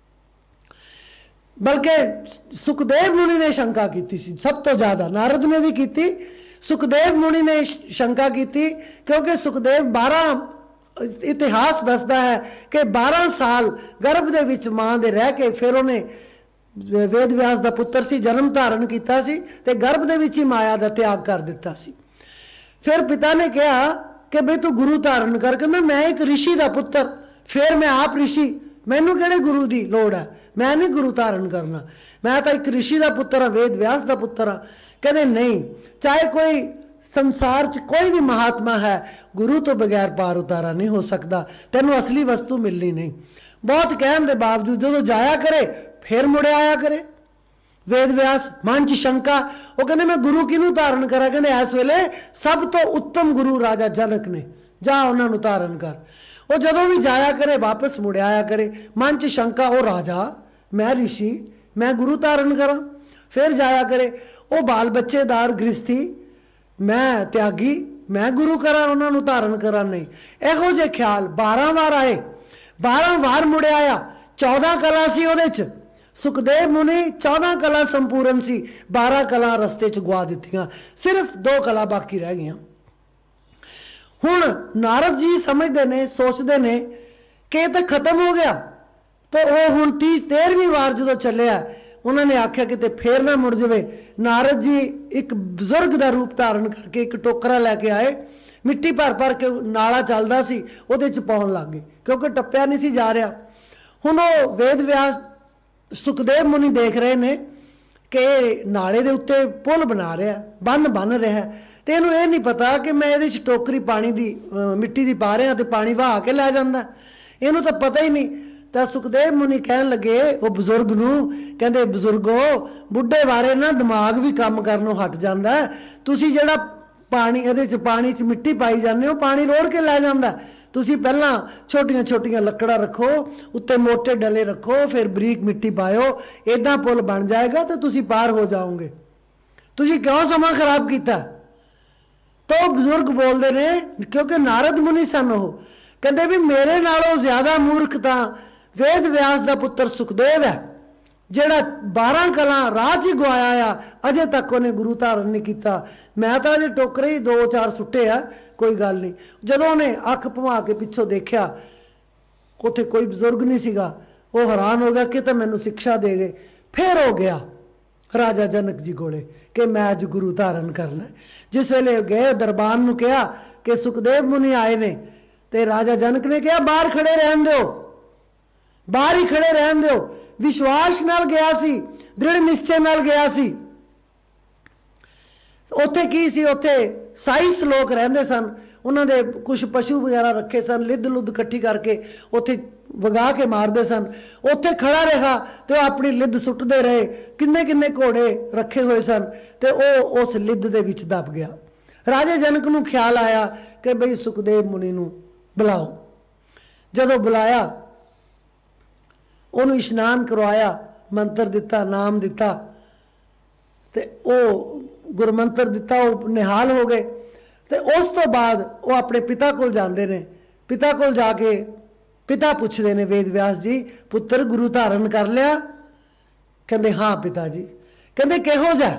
बल्कि सुखदेव मुनि ने शंका की सी, सब तो ज़्यादा नारद ने भी की, सुखदेव मुनि ने शंका की, क्योंकि सुखदेव बारह इतिहास दसदा है कि बारह साल गर्भ दे विच मां दे रह के फिर उन्हें वेद व्यास का पुत्र सी, जन्म धारण किया सी ते गर्भ दे विच ही माया का त्याग कर दिता सी। फिर पिता ने कहा कि बई तू गुरु धारण कर, कहंदा मैं एक ऋषि का पुत्र, फिर मैं आप ऋषि, मैनू किहड़े गुरु की लोड़ है, मैं नहीं गुरु धारण करना, मैं तो एक ऋषि का पुत्र हाँ, वेद व्यास का पुत्र हाँ। कहते नहीं, चाहे कोई संसार च कोई भी महात्मा है, गुरु तो बगैर पार उतारा नहीं हो सकता, तेनों असली वस्तु मिलनी नहीं। बहुत कहने के बावजूद जो जाया करे फिर मुड़े आया करे। वेद व्यास मन च शंका, वो कहते मैं गुरु किनू धारण करा, कहते इस वेले सब तो उत्तम गुरु राजा जनक ने, जा उन्होंने धारण कर। वो जदों भी जाया करे वापस मुड़े आया करे, मन च शंका, वो राजा मैं ऋषि मैं गुरु धारण करा, फिर जाया करे। वो बाल बच्चेदार गृहस्थी मैं त्यागी मैं गुरु करा, उन्होंने धारण करा नहीं। इहो जे ख्याल बारह बार आए, बारह बार मुड़े आया। चौदह कला सी उहदे च, सुखदेव मुनि चौदह कला संपूर्ण सी, बारह कला रस्ते च गुआ दित्तियां, सिर्फ दो कला बाकी रह गई। हुण नारद जी समझते ने, सोचते ने कि तो खत्म हो गया, तो वह हुण ती तेरहवीं बार जो चलिया, उन्होंने आख्या कि फिर ना मुड़ जाए। नारद जी एक बजुर्ग का रूप धारण करके एक टोकरा लैके आए, मिट्टी भर भर के नाला चलता सी उहदे च पाउण लग गए, क्योंकि टप्पिया नहीं सी जा रहा। हुण वो वेद व्यास सुखदेव मुनि देख रहे ने कि नाले दे उत्ते पुल बना रहा, बन बन रहा है, तो इन्हूं ये नहीं पता कि मैं ये टोकरी पानी की मिट्टी की पा रहा तो पानी बहा के लै जांदा, इन्हूं तो पता ही नहीं। तो सुखदेव मुनि कहन लगे वो बजुर्ग नूं, कहंदे बजुर्गो बुढ़े बारे ना दिमाग भी काम करनों हट जाता है, तुसी जिहड़ा पानी इहदे च पानी च मिट्टी पाई जाते हो, पानी रोड़ के लै जाता, तुसी पहलां छोटियां छोटियां लकड़ा रखो, उत्ते मोटे डले रखो, फिर बरीक मिट्टी पाओ, इदां पुल बन जाएगा तो तुसी पार हो जाओगे, तुसी क्यों समा खराब किया। तो बजुर्ग बोलते ने, क्योंकि नारद मुनि सन, वो कहते भी मेरे नालों ज्यादा मूर्ख तां वेद व्यास का पुत्र सुखदेव है, जिहड़ा बारह कलां राह च गवाया आ, अजे तक उन्हें गुरु धारण नहीं किया। मैं तो अजे टोकरे ही दो चार सुट्टे आ, कोई गल नहीं। जदों उन्हें अख भवा के पिछों देखा उत्थे कोई बजुर्ग नहीं सीगा, वो हैरान हो गया कि तो मैनू शिक्षा दे गए। फिर हो गया राजा जनक जी कोले कि मैं अज गुरु धारण करना। जिस वेले गए दरबार नूं कहा कि सुखदेव मुनि आए ने, ते राजा जनक ने कहा बाहर खड़े रहन दो, बाहर ही खड़े रहन दो। विश्वास नाल गया सी, दृढ़ निश्चय नाल गया सी। उत्थे की सी, उत्थे साई सलोक रहंदे सन, उन्होंने कुछ पशु वगैरह रखे सन, लिद लुद इकट्ठी करके उत्थे वगा के मारते सन। उत्थे खड़ा रहा तो अपनी लिद सुटते रहे, किन्ने किन्ने घोड़े रखे हुए सन, तो वो उस लिद दे विच दब गया। राजे जनक नूं ख्याल आया कि बई सुखदेव मुनि नूं बुलाओ। जदों बुलाया, उन्होंने इशनान करवाया, मंत्र दिता, नाम दिता, तो वो गुरमंत्र दिता, वो निहाल हो गए। तो उस तो बाद वो अपने पिता को जाते हैं, पिता को जाके पिता पूछते हैं वेद व्यास जी पुत्र गुरु धारण कर लिया? कहते हाँ पिता जी। कहते किहो जा?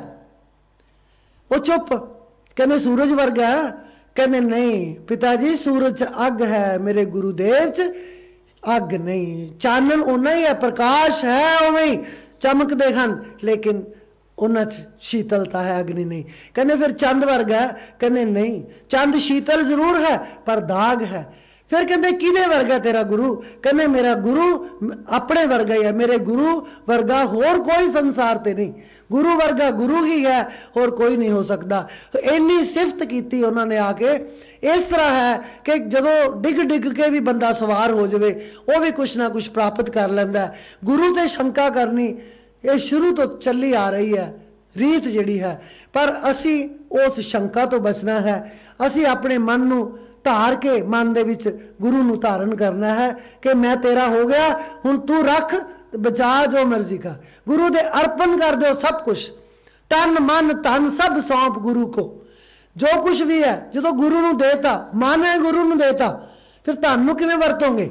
वो चुप, कहते सूरज वर्गा। कहते नहीं पिता जी सूरज अग है, मेरे गुरुदेव च अग नहीं, चानन उन्ना ही है, प्रकाश है उवें ही चमकते हैं, लेकिन उन्हें शीतलता है, अग्नि नहीं। कहने फिर चंद वर्गा है? कहने नहीं, चंद शीतल जरूर है पर दाग है। फिर कहते किदे वर्गा तेरा गुरु? कहने मेरा गुरु अपने वर्गा ही है, मेरे गुरु वर्गा होर कोई संसार ते नहीं, गुरु वर्गा गुरु ही है, और कोई नहीं हो सकता। तो इन्नी सिफत की उन्होंने आके। इस तरह है कि जदों डिग डिग के भी बंदा सवार हो जाए, वो भी कुछ ना कुछ प्राप्त कर लेंदा है। गुरु ते शंका करनी ये शुरू तो चली आ रही है रीत जिहड़ी है, पर असी उस शंका तो बचना है। असी अपने मन नूं धार के मन दे विच गुरु नूं धारण करना है कि मैं तेरा हो गया, हुण तू रख बचा जो मर्जी का। गुरु दे अर्पण कर दो सब कुछ, तन मन धन सब सौंप गुरु को। जो कुछ भी है जो गुरु नूं देता, मन है गुरु नूं देता, फिर धन नूं किवें वरतोगे?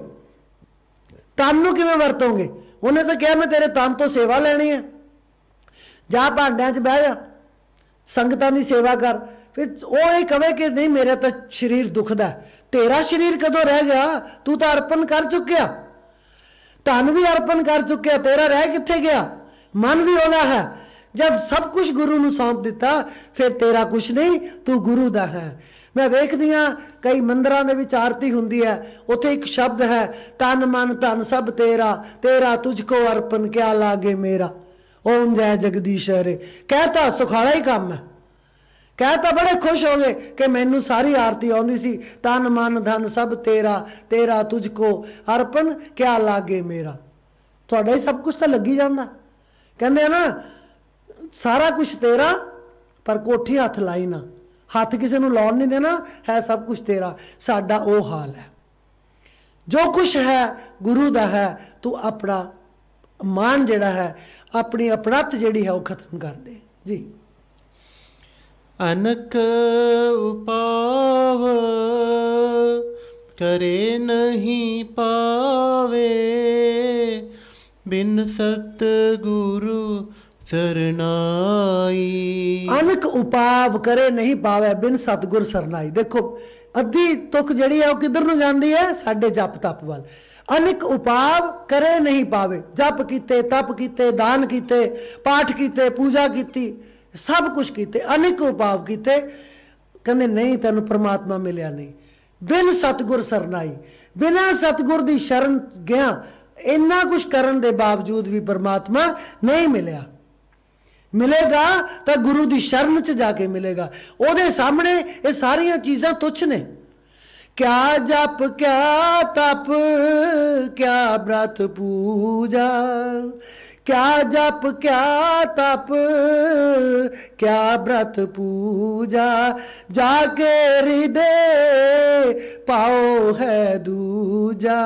तन नूं किवें वरतोगे? उन्हें तो कहा मैं तेरे तन तो सेवा लेनी है, जा भांडिया च बह जा, संगतां दी सेवा कर। फिर वो ये कहे कि नहीं मेरा तो शरीर दुखदा है। तेरा शरीर कदों रह गया? तू तो अर्पण कर चुकिया, धन भी अर्पण कर चुकिया, तेरा रह कित्थे गया? मन भी ओदा है। जब सब कुछ गुरु नूं सौंप दिता फिर तेरा कुछ नहीं, तू गुरु दा है। मैं वेखदी हाँ कई मंदिरां दे विच आरती हुंदी है, उत्थे एक शब्द है तन मन धन सब तेरा, तेरा तुझको अर्पण क्या लागे मेरा, ओम जय जगदीश हरे। कहता सुखाला ही काम है, कहता बड़े खुश हो गए कि मैनू सारी आरती आउंदी सी, तन मन धन सब तेरा, तेरा तुझको अर्पण क्या लागे मेरा। तुहाडा ही सब कुछ तो लगी जांदा। कहंदे ना सारा कुछ तेरा पर कोठी हथ लाई ना, हाथ किसी को लाउण नहीं देना, है सब कुछ तेरा। साडा वो हाल है, जो कुछ है गुरु दा है। तू अपना मान जिहड़ा है, अपनी अपणत जिहड़ी है वो खत्म कर दे जी। अनक उपाव करे नहीं पावे, बिन सतगुरु सरनाई। अनक उपाव करे नहीं पावे बिन सतगुर सरनाई। देखो अद्धी तुक जड़ी है वो किधर नूं जांदी है? साडे जप तप वाल। अनक उपाव करे नहीं पावे, जप कीते, तप कीते, दान कीते, पाठ कीते, पूजा कीती, सब कुछ कीते, अनेक उपाव कीते, कहंदे नहीं तैनूं परमात्मा मिलिया नहीं। बिन सतगुर सरनाई, बिना सतगुर दी शरण गया इन्ना कुछ करन दे बावजूद भी परमात्मा नहीं मिलिया। मिलेगा तो गुरु की शरण च जाके मिलेगा। ਉਹਦੇ सामने ये सारिया चीज़ां तुच्छ ने। क्या जप क्या तप क्या व्रत पूजा, क्या जप क्या तप क्या व्रत पूजा, जाके हृदय पाओ है दूजा,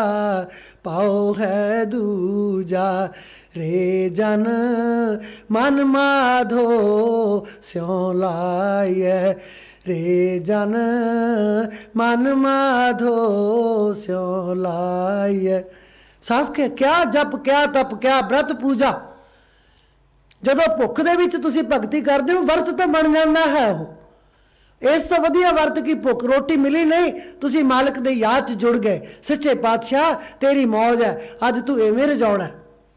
पाओ है दूजा। रे जन मन माधो स्यों लाए, रे जन मन माधो स्यों लाए। साफ के क्या जप क्या तप क्या व्रत पूजा। जदों भुख दे विच तुसीं भगती करदे हो वर्त तो बन जाता है। वो इस तो वधिया वर्त की भुख रोटी मिली नहीं, तुसीं मालिक दे याद च जुड़ गए। सच्चे पातशाह तेरी मौज है, अज तू इवें रजाउणा।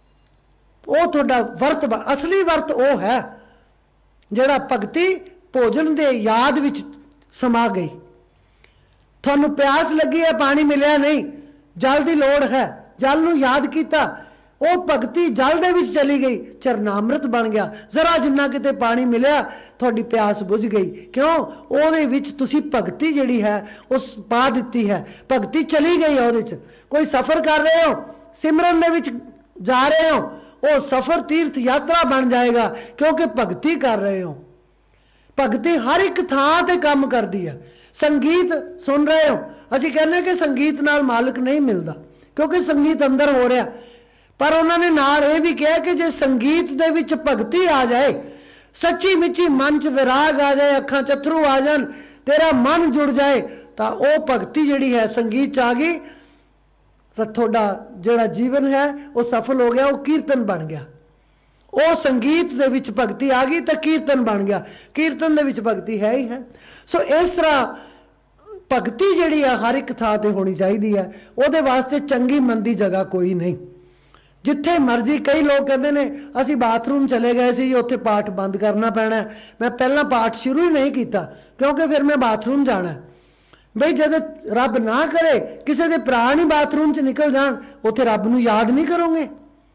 वो तुहाडा वर्त असली वर्त वो है जिहड़ा भगती भोजन दे याद विच समा गई। थानू प्यास लगी है, पानी मिलिया नहीं, जल की लोड़ है, जल नू याद किया, वो भगती जल दे विच चली गई, चरनामृत बन गया। जरा जिन्ना किते पानी मिलिया थोड़ी प्यास बुझ गई। क्यों? ਉਹਦੇ ਵਿੱਚ ਤੁਸੀਂ भगती जिहड़ी है उस पा दिती है, भगती चली गई ਉਹਦੇ ਚ। कोई सफ़र कर रहे हो, सिमरन दे विच जा रहे हो, वो सफ़र तीर्थ यात्रा बन जाएगा क्योंकि भगती कर रहे हो। भगती हर एक थां ते काम करती है। संगीत सुन रहे हो, असीं कहने कि संगीत नाल मालिक नहीं मिलता क्योंकि संगीत अंदर हो रहा, पर उन्होंने नाल ये भी कहा कि जे संगीत दे विच भगती आ जाए, सच्ची मिची मन च विराग आ जाए, अखां च अथरू आ जान, तेरा मन जुड़ जाए, तो वो भगती जिहड़ी है संगीत च आ गई, तो थोड़ा जिहड़ा जीवन है वो सफल हो गया, वो कीर्तन बन गया। वो संगीत दे विच भगती आ गई तो कीर्तन बन गया, कीर्तन दे विच भगती है ही है। सो इस तरह भगती जिहड़ी है हर एक थां ते होनी चाहिदी है। उहदे वास्ते चंगी मंदी जगह कोई नहीं, जिथे मर्जी। कई लोग कहते हैं असी बाथरूम चले गए सी, उत्थे पाठ बंद करना पैना, मैं पहला पाठ शुरू ही नहीं किया क्योंकि फिर मैं बाथरूम जाना। बई जब रब ना करे किसी के प्राण ही बाथरूम च निकल जान, उत्थे रब नूं याद नहीं करोगे।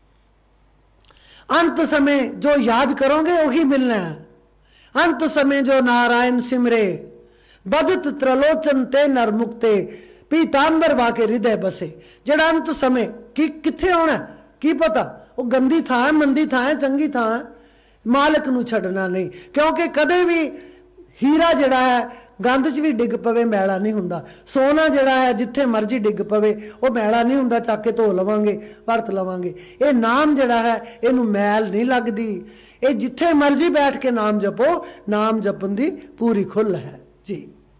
अंत समय जो याद करोगे वही मिलना है। अंत समय जो नारायण सिमरे, बदत त्रिलोचन ते नर मुक्ते, पीतांबर वाके हृदय बसे। जड़ा अंत समय कि कित्थे आना की पता, वो गंदी थां है, मंदी थां है, चंगी थां है, मालिक नूं छड्डना नहीं। क्योंकि कदे भी हीरा जड़ा है गंद च भी डिग पवे मैला नहीं हुंदा, सोना जड़ा है जिथे मर्जी डिग पवे वो मैला नहीं हुंदा, चक के धो लवांगे वरत लवांगे। ये नाम जड़ा है इनू मैल नहीं लगदी, ये जिथे मर्जी बैठ के नाम जपो, नाम जपन दी पूरी खुल है जी।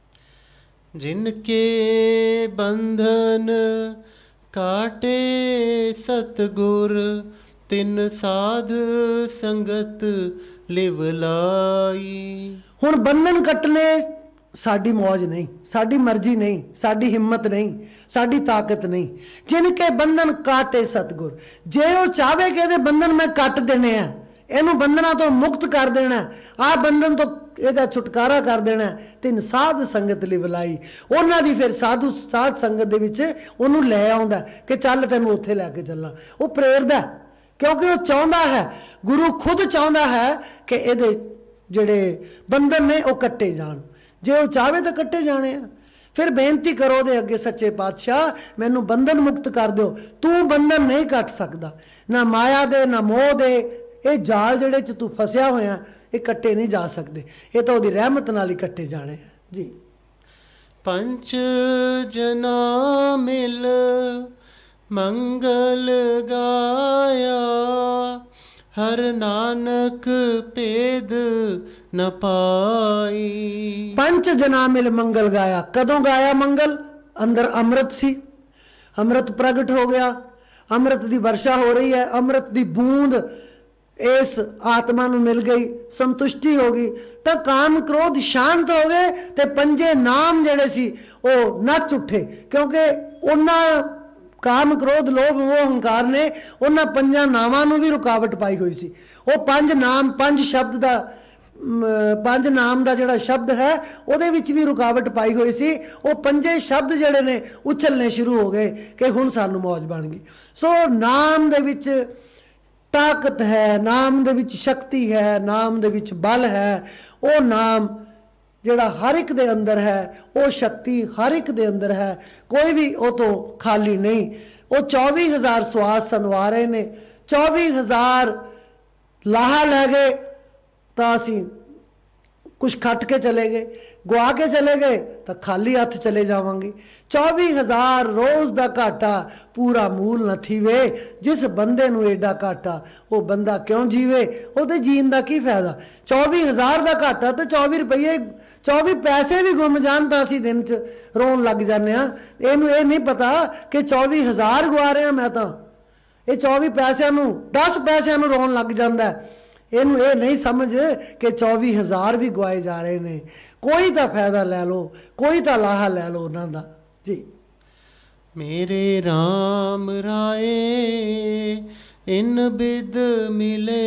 जिनके बंधन काटे सतगुर, तिन साध संगत लिवलाई। हुण बंधन कटने साड़ी मौज नहीं, साड़ी मर्जी नहीं, साड़ी हिम्मत नहीं, साड़ी ताकत नहीं। जिनके बंधन काटे सतगुर, जे वो चाहे कि ये बंधन मैं कट देने हैं, इनू बंधना तो मुक्त कर देना, आ बंधन तो ਇਹਦਾ छुटकारा कर देना, तिन साध संगत ਲਈ ਬੁਲਾਈ। ਉਹਨਾਂ ਦੀ फिर साधु साध संगत ਦੇ ਵਿੱਚ ਉਹਨੂੰ ਲੈ ਆਉਂਦਾ कि चल ਤੈਨੂੰ ਉੱਥੇ ਲੈ ਕੇ ਚੱਲਾਂ। ਉਹ ਪ੍ਰੇਰਦਾ क्योंकि वो चाहता है, गुरु खुद चाहता है कि ਇਹਦੇ ਜਿਹੜੇ बंधन ने वो कट्टे जान। जे वो चाहे तो कट्टे जाने आ। फिर बेनती करो दे अगे, सच्चे पातशाह मैनू बंधन मुक्त कर दो। तू बंधन नहीं कट सकता, ना माया दे ना मोह दे, ये जाल जेड़े च तू फसिया होया ये कट्टे नहीं जा सकते, ये तो ओदी रहमत नाल ही कट्टे जाने जी। पंच जना मिल मंगल गाया, हर नानक भेद न पाई। पंच जना मिल मंगल गाया, कदों गाया मंगल? अंदर अमृत सी, अमृत प्रगट हो गया, अमृत की वर्षा हो रही है, अमृत की बूंद इस आत्मा नूं मिल गई, संतुष्टि हो गई, तो काम क्रोध शांत हो गए, तो पंजे नाम जड़े सी वो नच उठे। क्योंकि उन्होंने काम क्रोध लोभ मोह हंकार ने उन्होंने पंजा नामां नूं भी रुकावट पाई हुई सी। वो पंज नाम, पंज शब्द का पंज नाम का जोड़ा शब्द है वो भी रुकावट पाई हुई सी। वो पंजे शब्द जोड़े ने उछलने शुरू हो गए कि हुण सानू मौज बन गई। सो नाम दे विच ताकत है, नाम दे विच शक्ति है, नाम दे विच बल है। वो नाम ਜਿਹੜਾ हर एक दे अंदर है, वो शक्ति हर एक दे अंदर है, कोई भी वो तो खाली नहीं। वो चौबी हज़ार स्वास सनवा रहे ने, चौबी हज़ार लाहा लै गए तो असी कुछ खट के चले गए, गुआ के चले गए तो खाली हथ चले जावांगे। चौबी हज़ार रोज़ का घाटा पूरा मूल न थीवे। जिस बंदे नूं एडा घाटा, वो बंदा क्यों जीवे, वो जीन का की फायदा। चौबी हज़ार का घाटा तो चौबी रुपये चौबी पैसे भी गुम जान तो असी दिन च रोन लग जाने। इनू ये नहीं पता कि चौबी हज़ार गवा रहा मैं तो, ये चौबी पैसों दस पैसों रोन लग जाता है। इनू ये नहीं समझ कि चौबी हज़ार भी गवाए जा रहे हैं। कोई तो फायदा लै लो, कोई तो लाहा लै लो उन्हों का जी। मेरे राम राय इन बिद मिले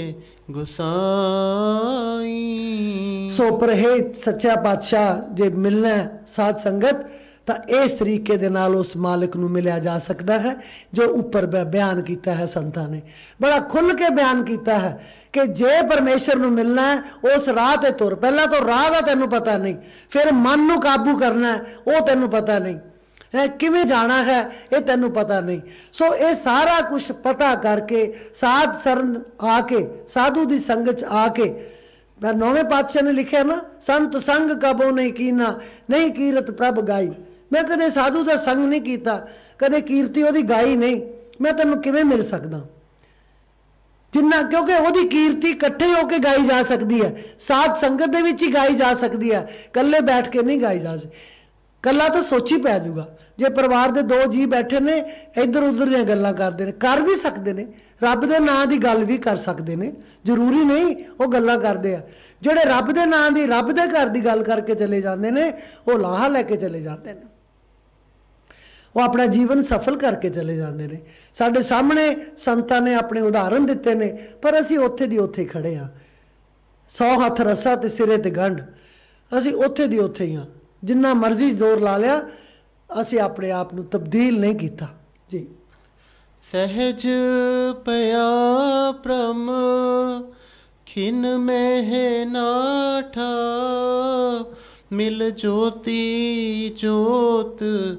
गुसाई। सो परहेज सच्चा पातशाह जे मिलना है साध संगत तो इस तरीके दे नाल उस मालिक नूं मिलिया जा सकता है जो ऊपर बयान किया है। संतां ने बड़ा खुल के बयान किया है कि जे परमेश्वर नूं मिलना है उस राह ते तुर। पहला तो राह दा तैनूं पता नहीं, फिर मन नूं काबू करना है वो तैनूं पता नहीं है, किवें जाना है ये तैनूं पता नहीं। सो ये सारा कुछ पता करके साध सरन आके, साधु की संगत आके, नौवें पातशाह ने लिखा ना, संत संग कबो नहीं कीना, नहीं कीरत प्रभ गाई। मैं कदे साधु का संग नहीं किया, कदे कीर्ति ओदी गाई नहीं, मैं तैनूं किवें मिल सकदा जिन्ना, क्योंकि ओदी कीर्ति इकट्ठे होकर गाई जा सकती है, साध संगत दे विच ही गाई जा सकती है, कल्ले बैठ के नहीं गाई जा सकती। कल्ला तो सोची पै जूगा। जे परिवार के दो जी बैठे ने इधर उधर दी गल्लां करते हैं, कर भी सकते हैं, रब के नाँ की गल भी कर सकते हैं, जरूरी नहीं वो गल्लां करते हैं। जोड़े रब के नाँ की, रब के घर की गल करके चले जाते हैं, वो लाहा लैके चले जाते हैं, वो अपना जीवन सफल करके चले जाते हैं। साढ़े सामने संतां ने अपने उदाहरण दिते हैं, पर असी उत्थे दी उत्थे खड़े हाँ। सौ हथ रस्सा ते सिरे ते गंढ, असी उत्थे दी उत्थे ही हाँ। जिन्ना मर्जी जोर ला लिया, असी अपने आप नूं तब्दील नहीं किया जी। सहज पया प्रम खिन में है नाठा, मिल ज्योति ज्योत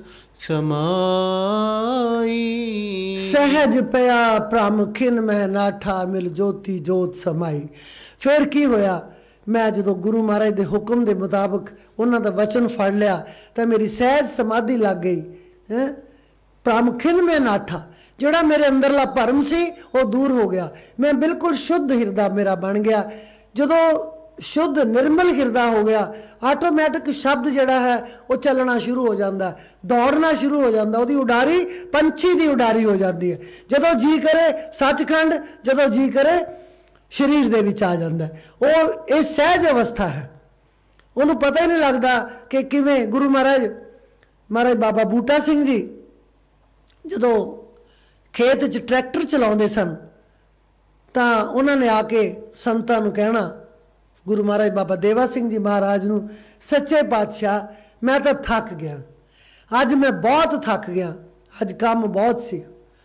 समाई। सहज पया प्रम खिन में नाठा, मिल ज्योति ज्योत समाई। फिर की होया, मैं जो गुरु महाराज के हुक्म के मुताबिक उन्होंने वचन फड़ लिया तो मेरी सहज समाधि लग गई है। प्रमुखिन में नाठा, जोड़ा मेरे अंदरला भरम सी वो दूर हो गया, मैं बिल्कुल शुद्ध हिरदा मेरा बन गया। जो शुद्ध निर्मल हिरदा हो गया, आटोमैटिक शब्द जोड़ा है वो चलना शुरू हो जाता है, दौड़ना शुरू हो जाता, वो उडारी पंछी की उडारी हो जाती है। जो जी करे सचखंड, जो जी करे शरीर दे विच आ जाता है। वो इस सहज अवस्था है, उन्होंने पता ही नहीं लगता कि किवें गुरु महाराज महाराज बाबा बूटा सिंह जी जो खेत च ट्रैक्टर चलाते सन तो उन्होंने आके संतां नूं कहना, गुरु महाराज बाबा देवा सिंह जी महाराज नूं, सच्चे पातशाह मैं तो थक गया, अज मैं बहुत थक गया, अज काम बहुत सी।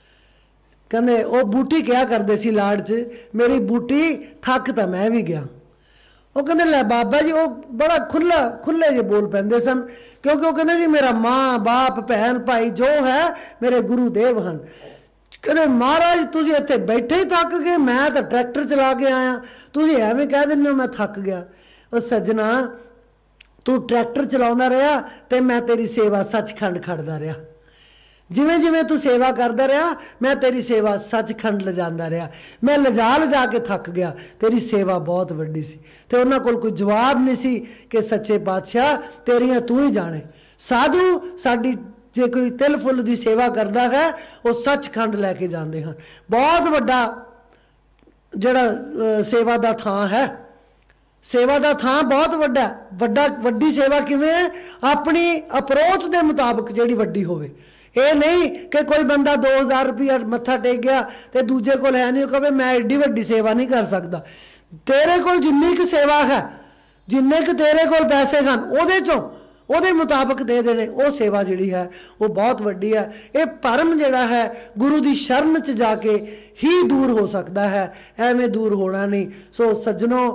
कहते वो बूटी क्या करते सी लाड़ च, मेरी बूटी थक तो मैं भी गया। वो कहते लै बाबा जी, वो बड़ा खुला खुले जे बोल पैंदे सन, क्योंकि वो कहते जी मेरा माँ बाप भैन भाई जो है मेरे गुरुदेव हैं। कहते महाराज तुसीं इत्थे बैठे ही थक गए, मैं तो ट्रैक्टर चला के आया, तुसीं एवें कह दिंदे हो मैं थक गया। वो सज्जना तू ट्रैक्टर चलाउंदा रहा तो मैं तेरी सेवा सचखंड खड़दा रहा, जिमें जिमें तू सेवा करता रहा मैं तेरी सेवा सचखंड लिजांदा रहा, मैं लिजा लिजा के थक गया, तेरी सेवा बहुत वड्डी सी। तो उन्होंने कोल कोई जवाब नहीं सी कि सच्चे पातशाह तेरियां तू ही जाने। साधु साडी जे कोई तिल फुल की सेवा करता है वो सचखंड लैके जाते हैं। बहुत वड्डा जिहड़ा सेवा का थां है, सेवा का थां बहुत वड्डा वड्डा वड्डी सेवा किवें है, अपनी अप्रोच के मुताबिक जिहड़ी वड्डी होवे। ये नहीं कि कोई बंदा दो हज़ार रुपया मत्था टेक गया तो दूजे को है नहीं कहे मैं एड्डी वड्डी सेवा नहीं कर सकता। तेरे को जिन्नी क सेवा है, जिन्ने क तेरे को पैसे हैं उहदे चों उहदे मुताबिक दे देने, वो सेवा जिहड़ी है वो बहुत वड्डी है। ये भरम जिहड़ा है गुरु की शरण च जाके ही दूर हो सकता है, एवें दूर होना नहीं। सो सज्जनों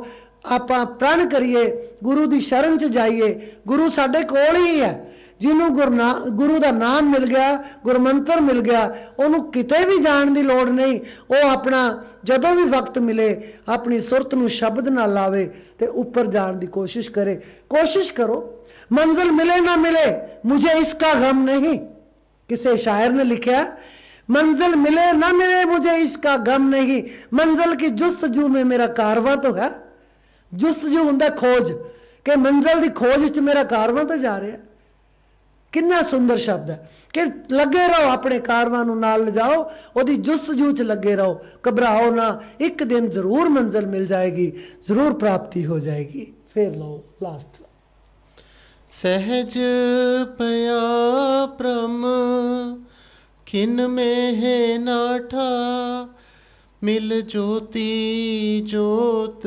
ਆਪਾਂ ਪ੍ਰਣ ਕਰੀਏ, ਗੁਰੂ ਦੀ ਸ਼ਰਨ 'ਚ ਜਾਈਏ। ਗੁਰੂ ਸਾਡੇ ਕੋਲ ਹੀ ਹੈ। ਜਿਹਨੂੰ ਗੁਰਨਾ ਗੁਰੂ ਦਾ ਨਾਮ ਮਿਲ ਗਿਆ, ਗੁਰਮੰਤਰ ਮਿਲ ਗਿਆ, ਉਹਨੂੰ ਕਿਤੇ ਵੀ ਜਾਣ ਦੀ ਲੋੜ ਨਹੀਂ। ਉਹ ਆਪਣਾ ਜਦੋਂ ਵੀ ਵਕਤ ਮਿਲੇ ਆਪਣੀ ਸੁਰਤ ਨੂੰ ਸ਼ਬਦ ਨਾਲ ਲਾਵੇ ਤੇ ਉੱਪਰ ਜਾਣ ਦੀ ਕੋਸ਼ਿਸ਼ ਕਰੇ। ਕੋਸ਼ਿਸ਼ ਕਰੋ, मंजिल मिले ना मिले मुझे इसका गम नहीं। किसी शायर ने लिखा, मंजिल मिले ना मिले मुझे इसका गम नहीं, मंजिल की जुस्तजू में मेरा कारवां तो है। जुस्तजू हुंदा खोज, कि मंजिल की खोज च मेरा कारवां तो जा रहा। कितना सुंदर शब्द है कि लगे रहो अपने कारवां नूं नाल जाओ, उहदी जुस्तजू च लगे रहो, घबराओ ना, एक दिन जरूर मंजिल मिल जाएगी, जरूर प्राप्ति हो जाएगी। फिर लो लास्ट। सहज पया प्रम खिन में है नाठा, मिल ज्योति जोत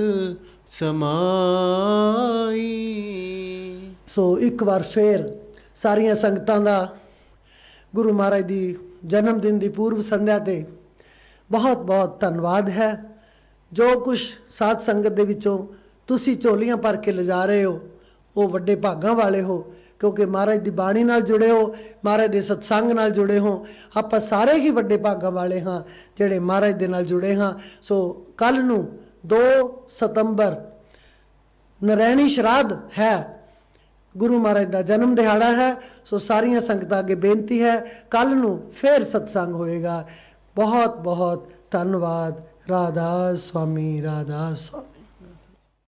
समाई। सो एक बार फिर सारिया संगतां दा गुरु महाराज दी जन्म दिन की पूर्व संध्या ते बहुत बहुत धन्यवाद है। जो कुछ साध संगत दे विचों तुसी झोलियां भर के लिजा रहे हो, वो वड्डे भागां वाले हो, क्योंकि महाराज की बाणी नाल जुड़े हो, महाराज के सत्संग नाल जुड़े हो। आपां सारे ही वड्डे भागां वाले हाँ जिहड़े महाराज दे नाल जुड़े हाँ। सो कल नूं दो सितंबर नरैणी श्राद्ध है, गुरु महाराज का जन्म दिहाड़ा है। सो सारिया संगतां अगे बेनती है, कल नूं फिर सत्संग होएगा। बहुत बहुत धन्यवाद। राधा स्वामी, राधा स्वामी।